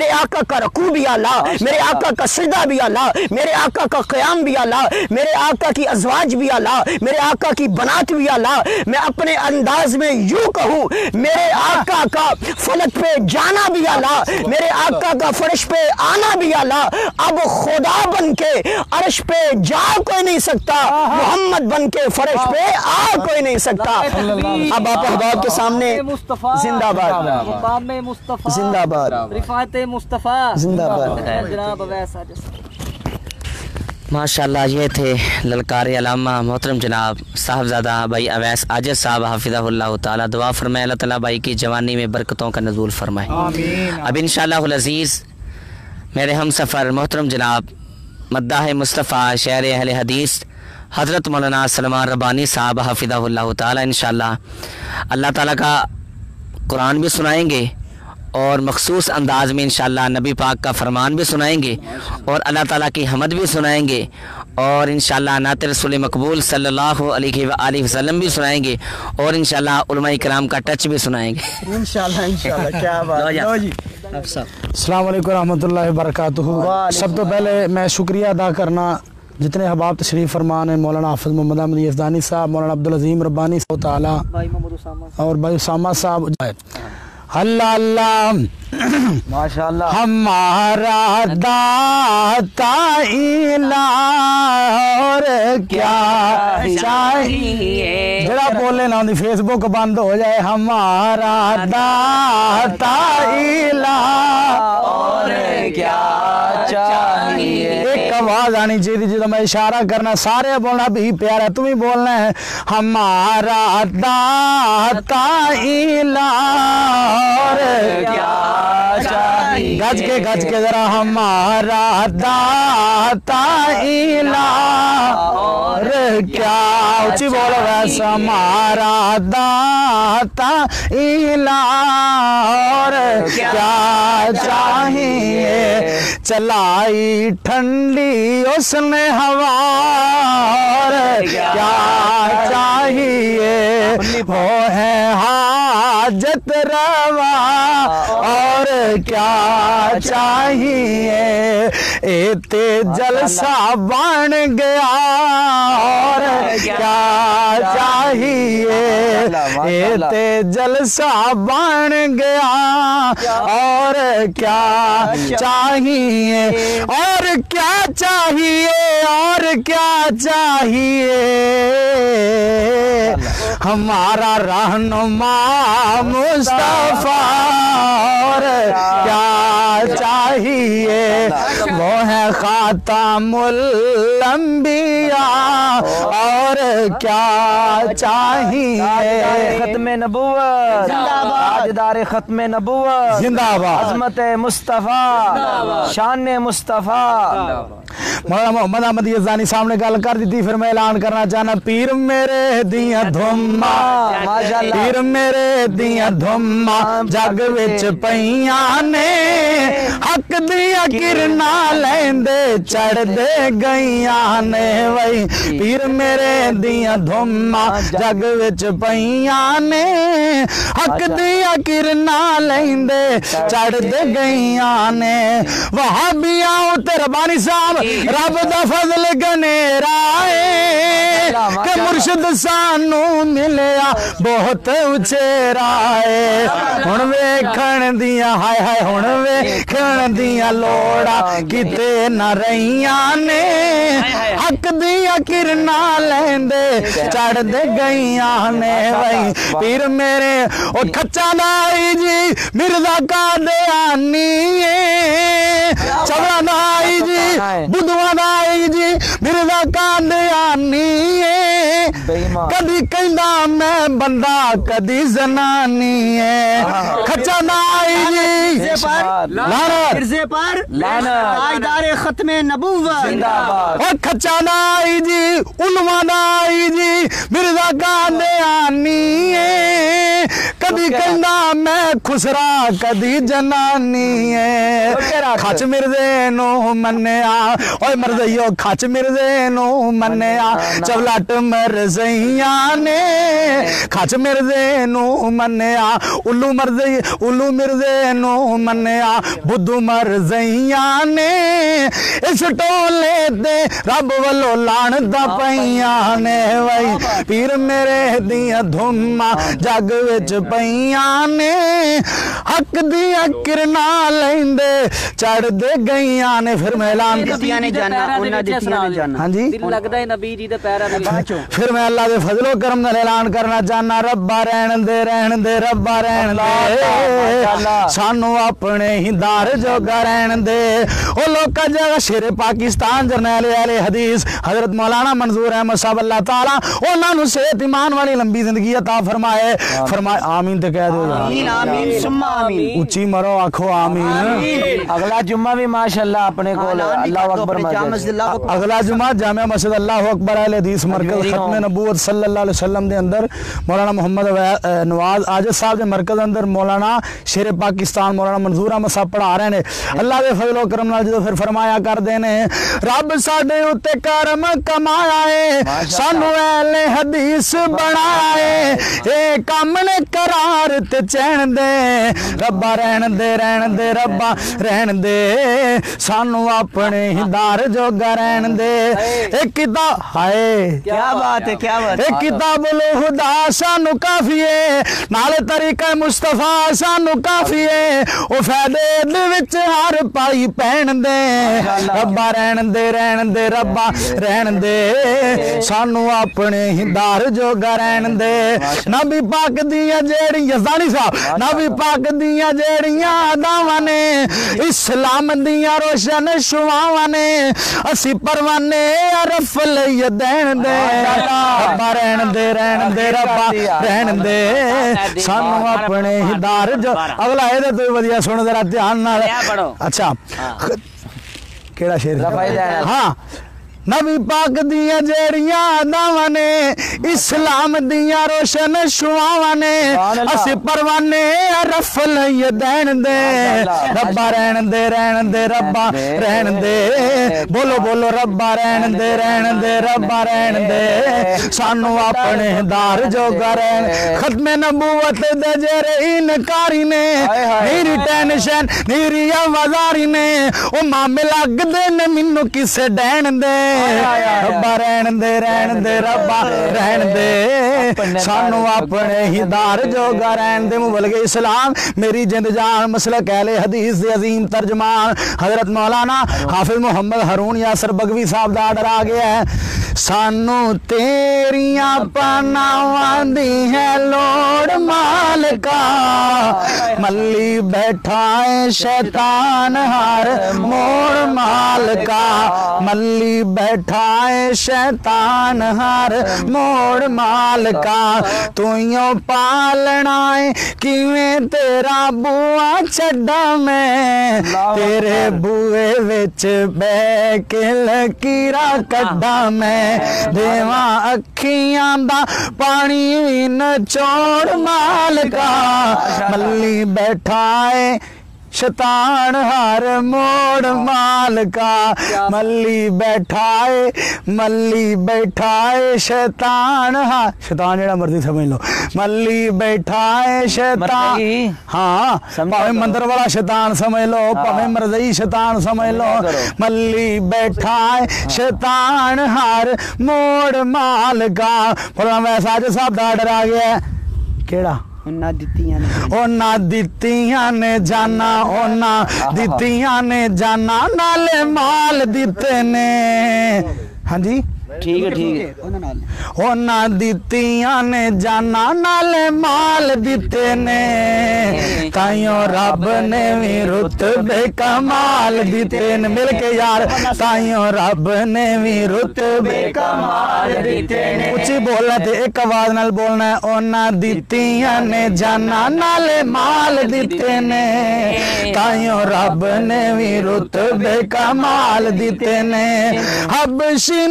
का रकू भी आला, मेरे आका का सजदा भी आला, मेरे आका का क़याम भी आला, मेरे आका की अज़वाज भी आला, मेरे आका की बनात भी आला। मैं अपने अंदाज में यूं कहूँ, मेरे आका का फलक पे जाना भी आला, मेरे आका का फर्श पे आना भी आला। अब खुदा बन के अर्श पे जा कोई नहीं सकता, मोहम्मद बन के फर्श पे आ कोई नहीं सकता। अब आप अहबाब के सामने जिंदाबाद जिंदाबाद रिफात मुस्तफ़ा जिंदाबाद। जनाब अवैस आजिज़। माशाल्लाह, ये थे ललकार अलामा मोहतरम जनाब साहबजादा भाई अवैस आजिज़ साहब हाफिज़हुल्लाह ताला। दुआ फरमाए अल्लाह ताला भाई की जवानी में बरकतों का नज़ूल फरमाए। अब इंशाअल्लाहुल अज़ीज़ मेरे हम सफ़र मोहतरम जनाब मद्दाह मुस्तफ़ा शेर अहले हदीस हज़रत मौलाना सलमान रब्बानी साहब हाफिज़हुल्लाह ताला इंशाअल्लाह अल्लाह ताला का कुरान भी सुनाएंगे और मखसूस अंदाज में इंशाअल्लाह नबी पाक का फरमान भी सुनाएंगे और अल्लाह ताला की हमद भी सुनाएंगे और इंशाअल्लाह नात रसूल मकबूल सल्लल्लाहु अलैहि वसल्लम भी सुनाएंगे और इंशाअल्लाह उलमा इकराम का टच भी सुनाएंगे इंशाअल्लाह इंशाअल्लाह। क्या बात लो जी। अस्सलाम वालेकुम रहमतुल्लाहि व बरकातुहू। सब तो पहले मैं शुक्रिया अदा करना जितने अहबाब तशरीफ़ फरमान है, मौलाना हाफिज़ मोहम्मद अहमद यज़दानी साहब, मौलाना अब्दुल अज़ीम रब्बानी साहब ताला और भाई उसामा साहब। अल्लाह अल्लाह माशाअल्लाह। हमारा दाता इला और क्या चाहिए, जरा बोले ना फेसबुक बंद हो जाए। हमारा दाता इला और क्या चाहिए। एक आवाज आनी चाहिए जिसे मैं इशारा करना, सारे बोलना भी प्यारा, तुम ही बोलना है। हमारा दाता इला और क्या चाहिए। गज के गज के जरा हमारा दाता इला और क्या ऊंची बोलो वैसा। हमारा दाता इला और क्या चाहिए। चलाई ठंडी उसने हवा और क्या चाहिए। वो है हाजत रवा और क्या चाहिए। एते जलसा बन गया और क्या चाहिए। एते जलसा बन गया और क्या चाहिए। और क्या चाहिए और क्या चाहिए। हमारा रहनुमा मुस्तफा और क्या चाहिए। वो है खातामुल अंबिया और क्या चाहिए। खत्म नबूवत ताजदार खत्म नबूवत जिंदाबाद। अज़मत मुस्तफ़ा शान मुस्तफ़ा। मौलाना मोहम्मद अहमद यज़दानी साहब ने गल कर दी, फिर मैं ऐलान करना चाहना। पीर मेरे दियां धुम्मा पीर मेरे दियां धुम्मा जग विच पईयां ने। हक दियां किरना लेंदे चढ़दे गईयां ने। वही पीर मेरे दियां धुम्मा जग विच पईयां ने। हक दियां किरना लेंदे चढ़दे गईयां ने। वहाबियां उते रब्बानी साहब रब दा फजल गनेरा है कि मुर्शिद सानू मिलिया बहुत उचेरा है। हुण वेखण दियां हाय हाय हुण वेखण दियां लोड़ा किते न रहियां ने। हक दियां किरना लेंदे चढ़दे गईयां ने। वही पीर मेरे ओ खच्चा नाई जी मिर्जा कादियानी चवड़ा नाई जी बुधवा नाई जी मिर्जा कादियानी। कदी कहंदा मैं बंदा कदी जनानी है। खच्चा नाई जी मिर्जे पर ताजदार खत्म नबूवत जिंदाबाद। और खच्चा नाई जी उलमा नाई जी मिर्जा कादियानी। कदी कहंदा मैं खुसरा कदी जनानी है। खच मिर्जे नो मन्निया ओए मरजइयो खच मिर्जे नो मन्निया। चवलट मरजइया ने खच मिर्जे नो मन्निया। उल्लू मरजई उल्लू मिर्जे नो मन्निया। بدھو مرزیاں نے اس ٹولے دے رب والو لاندا پیاں نے وئی پیر میرے دیاں دھما جگ وچ پیاں نے حق دیاں کرنا لیندے چڑھ دے گئیاں نے پھر میں اعلان دتیاں نے جانا انہاں دتیاں نے جانا ہاں جی دل لگدا ہے نبی جی دے پیراں دے پھر میں اللہ دے فضل و کرم نال اعلان کرنا چاہنا ربا رہن دے رہن دے ربا رہن دے سانو اپنے ہی دار جوگا رہن دے او لوکا جگہ شیر پاکستان جرنیل اہل حدیث حضرت مولانا منظور احمد صاحب اللہ تعالیٰ انہاں نو صحت ایمان والی لمبی زندگی عطا فرمائے فرمائے آمین تے کہہ دو آمین آمین ثم آمین اونچی مرو آکھو آمین اگلا جمعہ بھی ماشاءاللہ اپنے کو اللہ اکبر مسجد اگلا جمعہ جامعہ مسجد اللہ اکبر اہل حدیث مرکز ختم نبوت صلی اللہ علیہ وسلم دے اندر مولانا محمد نواز عاجز صاحب دے مرکز اندر مولانا شیر پاکستان مولانا منظور احمد صاحب پڑھا رہے ہیں اللہ دے فضل و کرم نال جدوں پھر فرمایا کر دینے رب ساڈے اُتے کرم کمایا ہے سانو اہل حدیث بنایا ہے اے کم نے قرار تے چین دے ربا رہن دے رہن دے ربا رہن دے سانو اپنے ہی دار جوگا رہن دے ایک کتاب ہائے کیا بات ہے کیا بات ایک کتاب الہدا سانو کافی ہے نالے طریقہ مصطفیٰ سانو کافی ہے او فائدے دے وچ ہر پائی پہن دے ربا رہن دے رہن دے ربا رہن دے سانو اپنے ہی دار جوگا رہن دے نبی پاک دیاں جیڑیاں زانی صاحب نبی پاک دیاں جیڑیاں اداواں نے اسلام دیاں روشن شواواں نے اسی پروانے عرف لئی دین دے ربا رہن دے رہن دے ربا رہن دے سانو اپنے ہی دار جو اگلا اے دے تو ودیا سن ذرا دھیان نال اچھا کیڑا شعر ہاں نبی پاک دیاں جیڑیاں اداواں نے اسلام دیاں روشن شواواں نے اسی پروانے عرف لئی دین دے ربا رہن دے رہن دے ربا رہن دے بولو بولو ربا رہن دے رہن دے ربا رہن دے سانو اپنے دار جوگا رہن ختم نبوت دے جڑے انکاری نے میری ٹینشن میری آوازاری نے او مامے لگ دے نے مینوں کسے ڈین دے ربا رہن دے رہن دے ربا رہن دے سانو اپنے ہی دار جوگا رہن دے مبلغ اسلام میری جند جان مسلک اہل حدیث دے عظیم ترجمان حضرت مولانا حافظ محمد ہارون یاسر بگوی صاحب دا آرڈر آ گیا ہے سانو تیریاں پناواں دی ہے لوڑ مالکا ملی بیٹھا ہے شیطان ہر موڑ مالکا ملی بیٹھا ہے شیطان ہر موڑ مالکا تو یوں پالنا ہے کیویں تیرا بوا چھڈا میں تیرے بوئے وچ بہ کے لکیرا کڈا میں دیواں اکھیاں دا پانی وی نچوڑ مالکا ملی بیٹھا ہے شیطان ہر موڑ مالکا ملی بیٹھائے ملی بیٹھائے شیطان ہاں شیطان جڑا مرضی سمجھ لو ملی بیٹھائے شیطان ہاں پاویں مندر والا شیطان سمجھ لو پاویں مرضی شیطان سمجھ لو ملی بیٹھائے شیطان ہر موڑ مالکا پڑھنا ویسا آج صاحب دا آرڈر آ گیا ہے کیڑا اونا دتیاں نے اونا دتیاں نے جانا اونا دتیاں نے جانا نالے مال دیتے نے ہاں جی ٹھیک ہے ٹھیک ہے اونا دتیاں نے جانا نالے مال دیتے نے تائیوں رب نے بھی رتبے کمال دیتے نے مل کے یار تائیوں رب نے بھی رتبے کمال دیتے نے اچھی بولنا تھے ایک آواز نال بولنا ہے اونا دتیاں نے جانا نالے مال دیتے نے تائیوں رب نے بھی رتبے کمال دیتے نے حبشی نو وے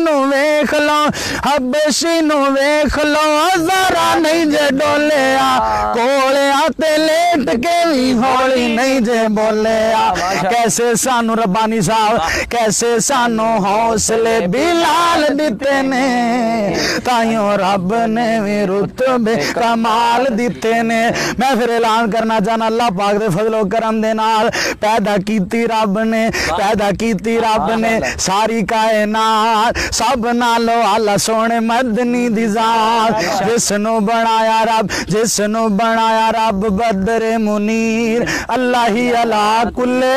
वेख लो हबशी नू वेख लो जरा नहीं जे डोलिया कोलिया ते लेट के भी हौली नहीं जे बोलिया कैसे सानू रब्बानी साहब कैसे सानू हौसले बिलाल दिते ने ताइयों रब ने भी रुतबे कमाल दिते ने मैं फिर ऐलान करना चाहना अल्लाह पाक दे फजलो करम दे नाल पैदा कीती रब ने पैदा कीती रब ने सारी कायनात सब नालों आला सोने मदनी दी जात जिसनु बनाया रब जिसनु बनाया रब बदरे मुनीर अल्लाह ही अला कुल्ले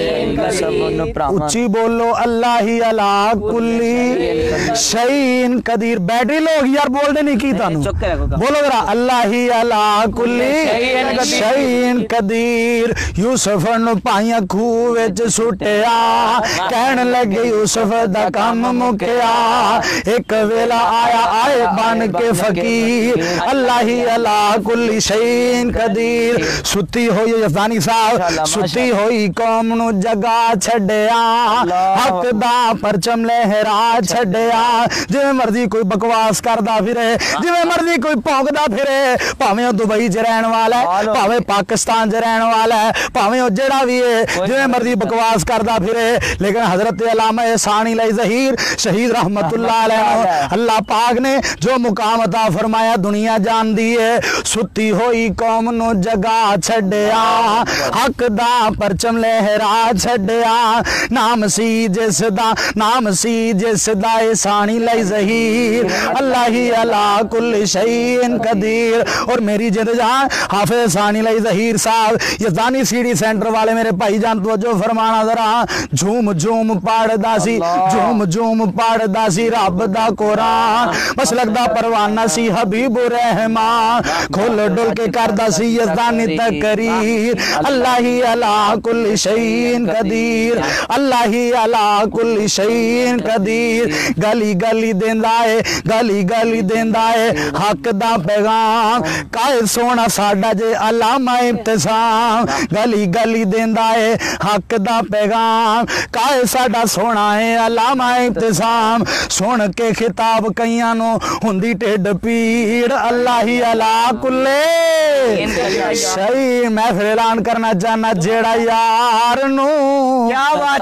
उच्ची बोलो अल्लाह ही अला कुल्ली शैइन कदीर बैटरी लोग यार बोल दे नहीं की तानू बोलो जरा अल्लाह ही अला कुल्ली शैइन कदीर यूसुफ नु पाइया खूह विच सुटिया कहन लगे यूसुफ दा काम मुकिया एक वेला आया आए बन के फकीर अल्लाह ही अला कुल्ली शैइन कदीर सुती होई यज़दानी साहब सुती होई कौम नु जगा छड़िया हक दा परचम लहरा छड़िया जिवें मर्जी कोई बकवास करदा फिरे जिवें मर्जी कोई भौंकदा फिरे भावें दुबई च रहन वाला है भावें पाकिस्तान च रहन वाला है भावें ओ जेड़ा भी है जिवें मर्जी बकवास करदा फिरे लेकिन हजरत अल्लामा सानी लाई ज़हीर शहीद रहमतुल्लाह अलैह अल्लाह पाक ने जो मुकाम अता फरमाया दुनिया जानदी है सुती होई कौम नु जगा छड़िया हक दा परचम लहरा छड़िया नाम सी जिस दा नाम सी जिस दा सानी लाई ज़हीर अल्लाह ही अला कुल्ल शैइन कदीर और मेरी जिद जान हाफिज सानी लाई ज़हीर साहब यज़दानी सीडी सेंटर वाले मेरे भाई जान तवज्जो फरमाना जरा झूम झूम पढ़दा सी झूम झूम पढ़दा सी रब दा कुरान मसलक दा परवाना सी हबीबुर रहमान खोल डुल के करदा सी यज़दानी तकरीर अल्लाह ही अला कुल्ल शैइन कदीर अल्लाह ही अला कुल्ल शैइन कदीर गली गली देंदा है गली गली देंदा है हक दा पैगाम काए सोना साडा जे अलामा इब्तिसाम गली गली देंदा है हक दा पैगाम काए साडा सोना है अलामा इब्तिसाम सुन के खिताब कईयां नु हुंदी ढिड पीड़ अल्लाह ही अला कुल्ले शैइन मैं फिर ऐलान करना चाहना जेड़ा यार नु क्या बात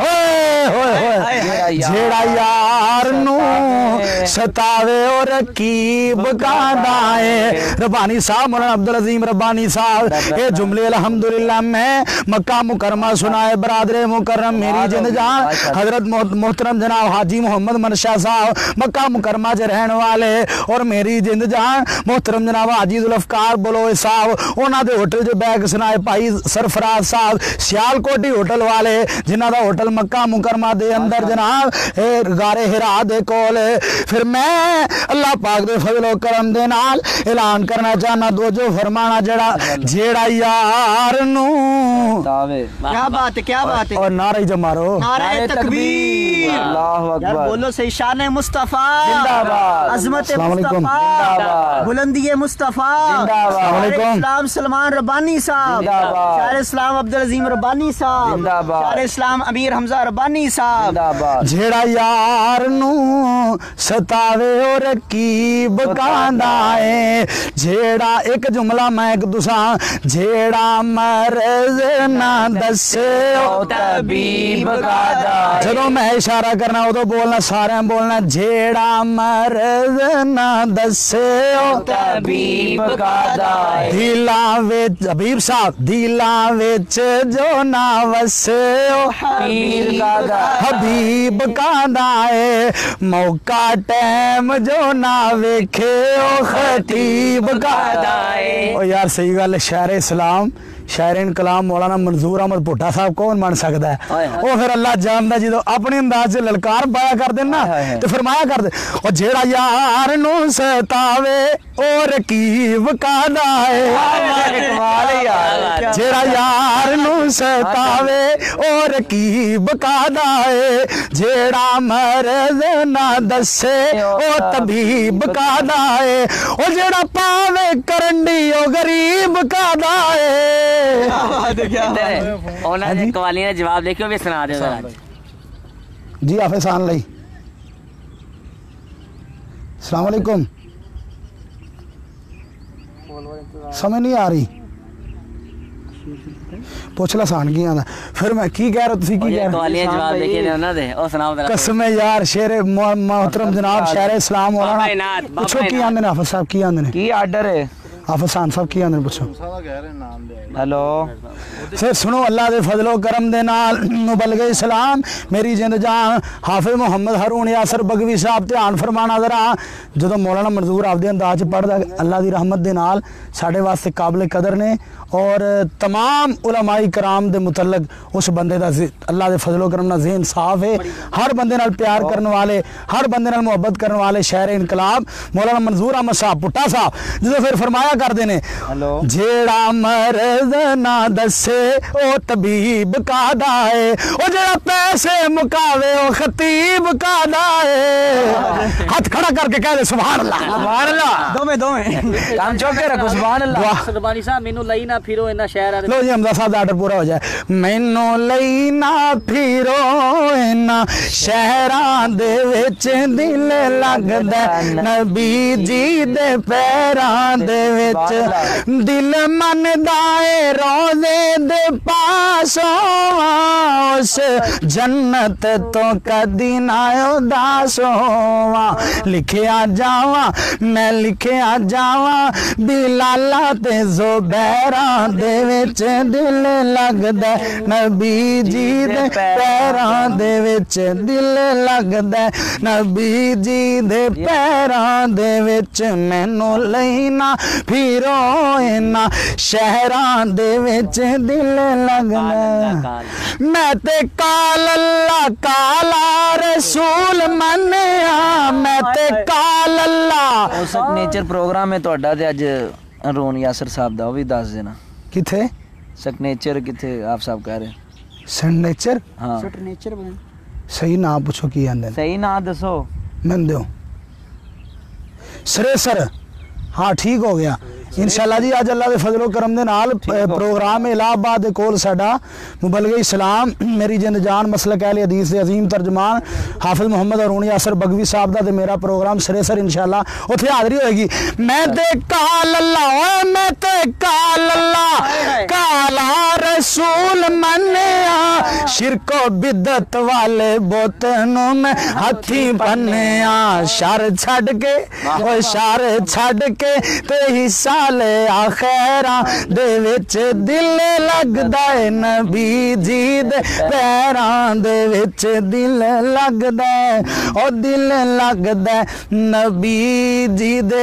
जेड़ा यार नु सतावे और रकीब कांदा है रब्बानी साहब मौलाना अब्दुल अजीम रब्बानी साहब ये जुमले अल्हम्दुलिल्लाह में मक्का मुकरमा सुनाए बरादरे मुकर्रम मेरी जिंद जान हजरत मोहतरम जनाब हाजी मोहम्मद मनशा साहब मक्का मुकरमा च रहने वाले और मेरी जिंद जान मोहतरम जनाब हाजी जुल्फकार बलोए साहब उन्हां दे होटल च बैग सुनाए भाई सरफराज साहब सियालकोटी होटल वाले जिन्हां दा होटल मक्का मुकरमा दे अंदर जनाब गारे हिरा दे कोल फिर मैं अल्लाह पाक दे फजलो करम दे नाल ऐलान करना चाहना दो जो फरमाना जेड़ा जेड़ा यार नु क्या बात है क्या बात है और नारे ज मारो नारे तकबीर अल्लाहु यार अकबर बोलो सही शान मुस्तफा जिंदाबाद अजमत अस्सलाम वालेकुम। मुस्तफा बुलंदी मुस्तफा जिंदाबाद। शायर इस्लाम सलमान रब्बानी साहब जिंदाबाद। शायर इस्लाम अब्दुल अजीम रब्बानी साहब जिंदाबाद। शायर इस्लाम अमीर हमजा रब्बानी साहब जिंदाबाद जेड़ा यार नु सतावे और रकीब कांदा है जेड़ा एक जुमला मैं एक दूसरा जेड़ा मर्ज ना दसे ओ तबीब कादा जदों मैं इशारा करना उदों बोलना सारे बोलना जेड़ा मर्ज ना दसे ओ तबीब कादा दिला विच हबीब साहब दिला विच जो ना वसे ओ पीर कादा हबीब कांदा है मौका टैम जो ना वेखे ओ खतीब कादा है ओ यार सही गल है शायर इस्लाम शायर कलाम मौलाना मंजूर अहमद भुट्टा साहब कौन मान सकता है वो फिर अल्लाह जानदा जो अपने अंदाज से ललकार पाया कर देना तो फरमाया कर दे और जेड़ा यार नु सतावे ओ रकीब कादा है जेड़ा यार नु सतावे ओ रकीब कादा है जेड़ा मर्ज ना दसे ओ तबीब कादा है ओ जेड़ा पावे करंडी ओ गरीब कादा है उन्होंने कवाली ने जवाब देखियो भी सुना दे जरा जी हाफिज सान लई अस्सलाम वालेकुम। समझ नहीं आ रही, ਪੁੱਛ ਲਾ ਸਾਨ ਕੀ ਆਂਦਾ ਫਿਰ ਮੈਂ ਕੀ ਕਹਿ ਰਿਹਾ ਤੁਸੀਂ ਕੀ ਕਹਿ ਰਹੇ कवालियां जवाब देखे ने उन्होंने दे ओ सुनाओ जरा कसम है यार शेर मोहतरम जनाब शेर इस्लाम बाबा मौलाना इनात, बाबा पूछो की इनात। आंदे ने हाफिज साहब की आंदे ने की आर्डर है? हाफिज खान साहब की आंदे ने पूछो हेलो फिर सुनो अल्लाह दे फजलो करम दे नाल मुबलगे इस्लाम मेरी जिंद जान हाफिज मोहम्मद हारून यासर बगवी साहब ध्यान फरमाना जरा ਜਦੋਂ ਮੌਲਾਨਾ ਮਨਜ਼ੂਰ ਆਪਦੇ ਅੰਦਾਜ਼ ਪੜ੍ਹਦਾ ਅੱਲਾਹ ਦੀ ਰਹਿਮਤ ਦੇ ਨਾਲ ਸਾਡੇ ਵਾਸਤੇ ਕਾਬਿਲ ਕਦਰ ਨੇ ਔਰ तमाम ਉਲਮਾਈ कराम ਦੇ ਮੁਤਲਕ ਉਸ ਬੰਦੇ ਦਾ ਅੱਲਾਹ ਦੇ ਫਜ਼ਲੋ ਕਰਮ ਨਾਲ ਜ਼ਿਹਨ ਸਾਫ਼ ਹੈ ਹਰ ਬੰਦੇ ਨਾਲ ਪਿਆਰ ਕਰਨ ਵਾਲੇ ਹਰ ਬੰਦੇ ਨਾਲ ਮੁਹੱਬਤ ਕਰਨ ਵਾਲੇ ਸ਼ਾਇਰ ਇਨਕਲਾਬ ਮੌਲਾਨਾ ਮਨਜ਼ੂਰ ਅਹਿਮਦ ਸਾਹਿਬ ਪੁੱਟਾ ਸਾਹਿਬ ਜਦੋਂ ਫਿਰ ਫਰਮਾਇਆ ਕਰਦੇ ਨੇ ਜਿਹੜਾ ਮਰਜ਼ ਨਾ ਦੱਸੇ ਉਹ ਤਬੀਬ ਕਾਦਾ ਏ ਉਹ ਜਿਹੜਾ ਪੈਸੇ ਮੁਕਾਵੇ ਉਹ ਖਤੀਬ ਕਾਦਾ ਏ ਹੱਥ ਖੜਾ ਕਰਕੇ ਕਹਿ ਦੇ ਸੁਭਾਨ ਅੱਲਾਹ ਸੁਭਾਨ ਅੱਲਾਹ ਦੋਵੇਂ ਦੋਵੇਂ काम चौके रखो सुभान अल्लाह। सरबानी साहब मेनू लई ना फिरो इना शहर आ लो जी हमजा साहब का आर्डर पूरा हो जाए मैनू लई ना फिरो इना शहरां दे विच दिल लगदा नबी जी दे पैरां दे विच दिल मनदा ए रोज़े दे पासों उस जन्नत तो कदी ना उदास होवां लिखिया जावा मैं लिखिया जावा बिलाला ते ज़ुबैरा दे विच दिल लगदा नबी जी दे पैरां दे विच दिल लगदा नबी जी दे पैरां दे विच मैनू लईना फिरो इना शहरां दे विच दिल लगदा मैं ते काल अल्लाह काला रसूल मन्निया मैं ते काल अल्लाह सिग्नेचर प्रोग्राम है ਤੁਹਾਡਾ ਤੇ ਅੱਜ ਰੋਨ ਯਾਸਰ ਸਾਹਿਬ ਦਾ ਉਹ ਵੀ ਦੱਸ ਦੇਣਾ किथे सिग्नेचर किथे आप साहब कह रहे सिग्नेचर हाँ सही ना पूछो की आंदे सही ना दसो मैं दो सरे सर हाँ ठीक हो गया इंशाल्लाह जी अज अल्लाह के फजलो करम दे नाल प्रोग्राम इलाहाबाद दे कोल साडा मुबलगे इस्लाम मेरी जिंद जान मसलक अहले हदीस दे अजीम तर्जमान हाफिज मोहम्मद हारून यासर बगवी साहब दा ते मेरा प्रोग्राम सरे सर इंशाल्लाह उत्थे हाज़री होएगी मैं ते काल अल्लाह ओए मैं ते काल अल्लाह काला रसूल मन्निया शिरको बिदत वाले बुत नूं मैं हथी भन्निया शर छड्ड के ओए शर छड्ड के ते हिस्सा ले आखिरा दे विच दिल लगदा है नबी जी दे पैरां दे विच दिल लगदा है ओ दिल लगदा है नबी जी दे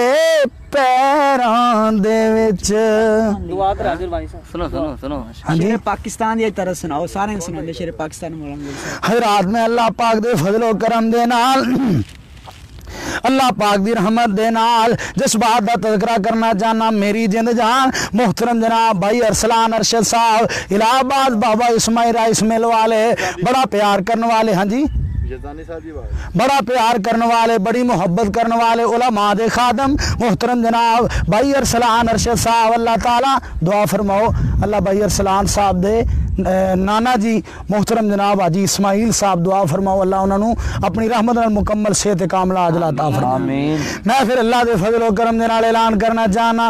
पैरां दे विच दुआ करा सरबानी साहब सुनो सुनो सुनो हाँ जी पाकिस्तान की तरह सुनाओ सारे सुनाते शेर पाकिस्तान मौलाना हजरात में अल्लाह पाक दे फजलो करम दे नाल अल्लाह पाक दी रहमत दे नाल जिस बात का तज़किरा करना चाहना मेरी जिंद जान मोहतरम जनाब भाई अरसलान अरशद साहब इलाहाबाद बाबा इस्माइल इस्माइल वाले बड़ा प्यार करने वाले हाँ जी बड़ा प्यार करने वाले बड़ी मोहब्बत करने वाले उलमा दे खादम मोहतरम जनाब भाई अरसलान अरशद साहब अल्लाह ताला दुआ फरमाओ अल्लाह भाई अरसलान साहब दे नाना जी मोहतरम जनाब हाजी इस्माइल साहब दुआ फरमाओ अल्लाह उन्होंने अपनी रहमत नाल मुकम्मल सेहत कामला अजला अता फरमाए मैं फिर अल्लाह दे फजल करम दे नाल ऐलान करना चाहना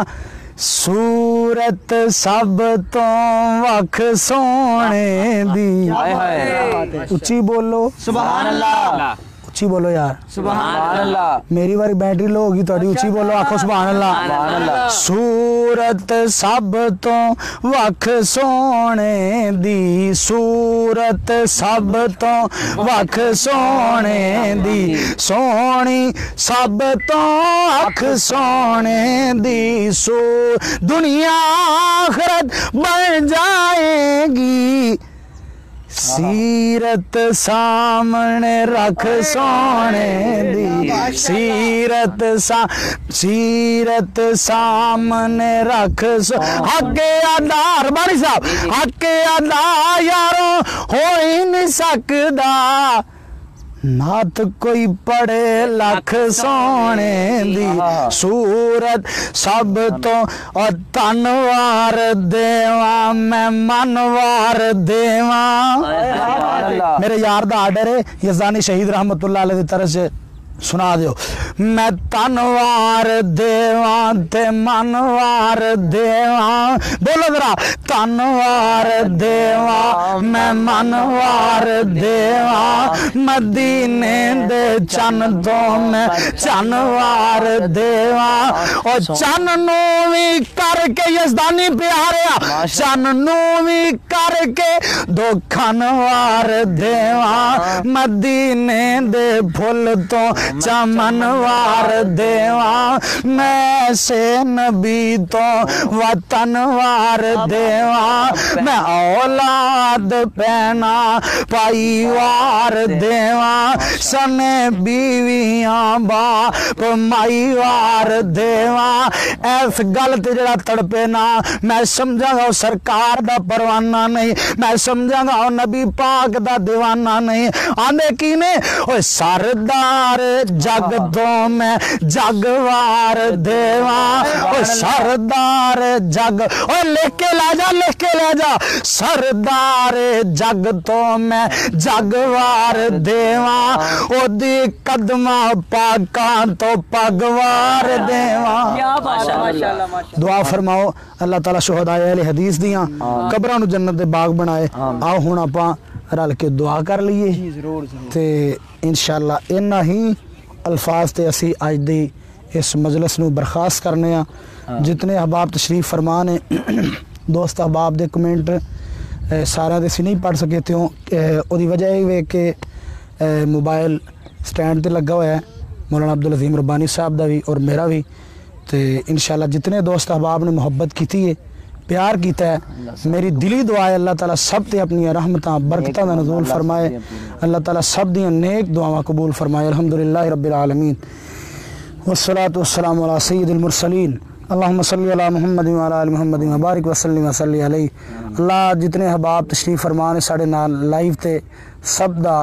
सूरत सब तो वख सोने दी उच्ची बोलो सुभान अल्लाह उच्ची बोलो यार सुभान अल्लाह मेरी बारी बैटरी लो होगी थोड़ी उच्ची बोलो आखो सुभान अल्लाह सूरत सब तो वख सोने दी सूरत सब तो वख सोने दी सोनी सब तो अख सोने दी सो दुनिया आखिरत बन जाएगी सीरत सामने रख सोने दी सीरत सा सीरत सामने रख सो हके आधार बारी साहब हके अदा यारो हो ही नहीं सकदा नात कोई पढ़े लख सोने दी सूरत सब तो और तनवार देवा मैं मनवार देवा मेरे यार दा आर्डर है यजानी शहीद रहमतुल्लाह अलैह दी तरफ से सुना दियो। मैं तनवार देवां ते मनवार देवां, बोलो जरा, तनवार देवां मैं मनवार देवां, मदीने दे चन तो मैं चनवार देवां, और चन नू भी करके यजदानी प्यारिया, चन नू भी करके दो खनवार देवां, मदीने दे फुल तो चमनवार देवा, मैं से नबी तो वतनवार देवा, मैं औलाद पैना पाईवार देवा, सने बीवियां बाप माईवार देवा। ऐस गल ते जड़ा तड़पे ना, मैं समझागा सरकार दा परवाना नहीं, मैं समझागा नबी पाक दा दीवाना नहीं। आंदे की ने ओए सरदार जग तो मैं जगवार देवा, ओ सरदार जग, ओ लेके ला जा लेके ला जा, सरदार जग तो मैं जगवार देवा, ओदी कदमा पाका तो पगवार देवा। दुआ फरमाओ अल्लाह ताला शुहदा अहले हदीस दियां कब्रां नूं जन्नत दे बाग बनाए। आओ हुण आपां रल के दुआ कर लईए ते इंशाअल्लाह इन्ना ही अल्फाज ते असी अज दी इस मजलिस नूं बरखास्त करने आ। जितने अहबाब तशरीफ फरमा ने दोस्त अहबाब दे कमेंट सारा दे असी नहीं पढ़ सके, तो ओदी वजह यह है कि मोबाइल स्टैंड ते लगा हुआ है मौलाना अब्दुल अजीम रब्बानी साहब दा भी और मेरा भी। तो इंशाअल्लाह जितने दोस्त अहबाब ने मुहब्बत की है, प्यार किया है, मेरी दिली दुआ है अल्लाह ताला सब ते अपनी रहमतां बरकतां दा नज़ूल फरमाए, अल्लाह ताला सब दी नेक दुआवां कबूल फरमाए। अल्हम्दुलिल्लाह रब्बिल आलमीन वस्सलातु वस्सलामु अला सय्यिदिल मुरसलीन अल्लाहुम्मा सल्लि अला मुहम्मद व अला आलि मुहम्मद व बारिक व सल्लिम व सल्लि अलैहि। अल्लाह जितने अहबाब तशरीफ फरमा ने साडे नाल लाइव ते सब दा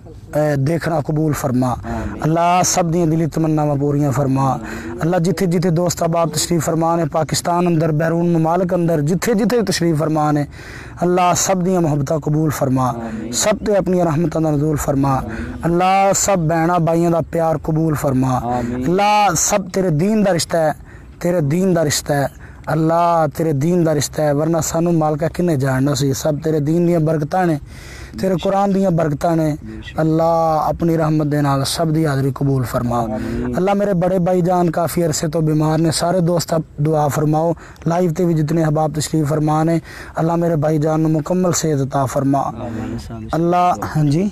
देखना कबूल फरमा, अल्लाह सब दी दिली तमन्नावां पूरियां फरमा। अल्लाह जिथे जिथे दोस्त अहबाब तशरीफ फरमा ने पाकिस्तान अंदर बैरून ममालिक अंदर जिथे जिथे तशरीफ फरमा ने, अल्लाह सब दियां मुहब्बतां कबूल फरमा, सब ते अपनी रहमतां दा नज़ूल फरमा। अल्लाह सब भैणा भाइयों दा प्यार कबूल फरमा। अल्लाह सब तेरे दीन दा रिश्ता है, तेरे दीन दा रिश्ता है अल्लाह, तेरे दीन दा रिश्ता है, वरना सानू मालका किन्ने जानना सी। सब तेरे दीन दियां बरकतां ने, तेरे कुरान दियां बरकतां ने। अल्लाह अपनी रहमत दे नाल सब दी हाज़री कबूल फरमा। अल्लाह मेरे बड़े भाई जान काफ़ी अरसे तो बीमार ने, सारे दोस्त दुआ फरमाओ। लाइव ते भी जितने अहबाब तशरीफ फरमा ने, अल्लाह मेरे भाई जान नू मुकम्मल सेहत अता फरमा। अल्लाह हाँ जी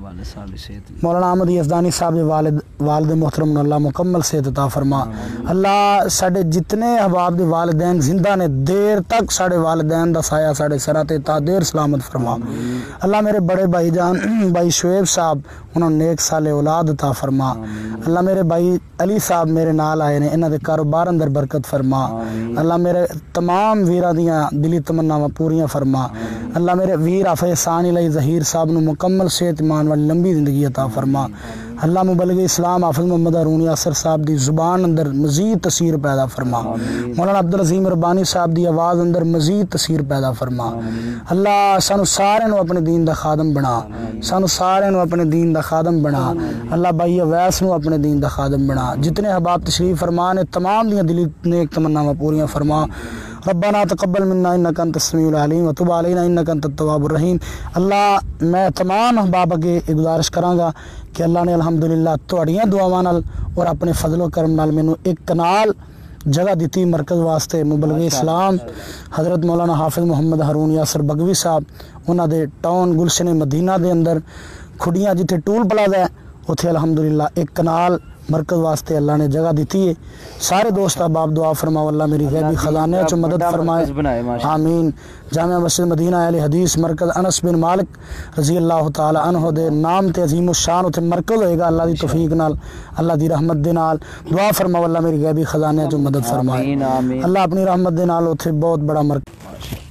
मौलाना अहमद यज़दानी साहब के वालिद वालिद मोहतरम ने अल्लाह मुकम्मल सेहत अता फरमा। अल्लाह साडे जितने अहबाब दे वालिदैन जिंदा ने, देर तक साडे वालिदैन दा साया साडे सरा ते ता देर सलामत फरमा। अल्लाह मेरे बड़े भाई जान भाई शुएब साहब उन्होंने नेक साले औलाद अता फरमा। अल्लाह मेरे भाई अली साहब मेरे नाल आए ने, इन्हां दे कारोबार अंदर बरकत फरमा। अल्लाह मेरे तमाम वीरां दियां दिली तमन्नावां पूरियां फरमा। अल्लाह मेरे वीर आफे सानी लई ज़हीर साहब नू मुकम्मल सेहत ईमान वाली लंबी जिंदगी अता फरमा। अल्लाह मुबल्लिग इस्लाम हाफिज़ मोहम्मद हारून यासर साहब दी जुबान अंदर मजीद तसीर पैदा फरमा। मौलाना अब्दुल अजीम रब्बानी साहब दी आवाज़ अंदर मजीद तसीर पैदा फरमा। अल्लाह सानू सारे नू अपने दीन दा खादम बना, सानू सारे नू अपने दीन दा खादम बना। अल्लाह भाई अवैस नू अपने दीन दा खादम बना। जितने अहबाब तशरीफ फरमा ने तमाम दियां दिली नेक तमन्नावां पूरियां फरमा। रब्बना तक़ब्बल मिन्ना इन्नका अंतस समीउल अलीम व तुब अलैना इन्नका अंतत तव्वाबुर रहीम। अल्लाह मैं तमाम अहबाब अगे एक गुजारिश करांगा कि अल्लाह ने अल्हम्दुलिल्लाह तुहाड़ियां दुआवां नाल और अपने फजलो करम नाल मैनू एक कनाल जगह दी मरकज़ वास्ते मुबल्लिग इस्लाम हज़रत मौलाना हाफिज़ मोहम्मद हारून यासर बगवी साहब उन्हां दे टाउन गुलशन मदीना दे अंदर खुड़ियां जिथे टूल प्लाजा है उत्थे अल्हम्दुलिल्लाह एक कनाल मरकज़ वास्ते अल्लाह ने जगह दी है। सारे दोस्त अहबाब दुआ फरमाओ अल्लाह मेरी गैबी खजाने च मदद फरमाए, आमीन। जामिया मस्जिद मदीना अहले हदीस मरकज़ अनस बिन मालिक रज़ी अल्लाह तआला अन्हु दे नाम ते अजीम शान उत्थे मरकज़ होएगा अल्लाह दी तौफीक नाल, अल्लाह दी रहमत दे नाल। दुआ फरमाओ अल्लाह मेरी गैबी खजाने च मदद फरमाए, अल्लाह अपनी रहमत दे नाल उत्थे बहुत बड़ा मरकज़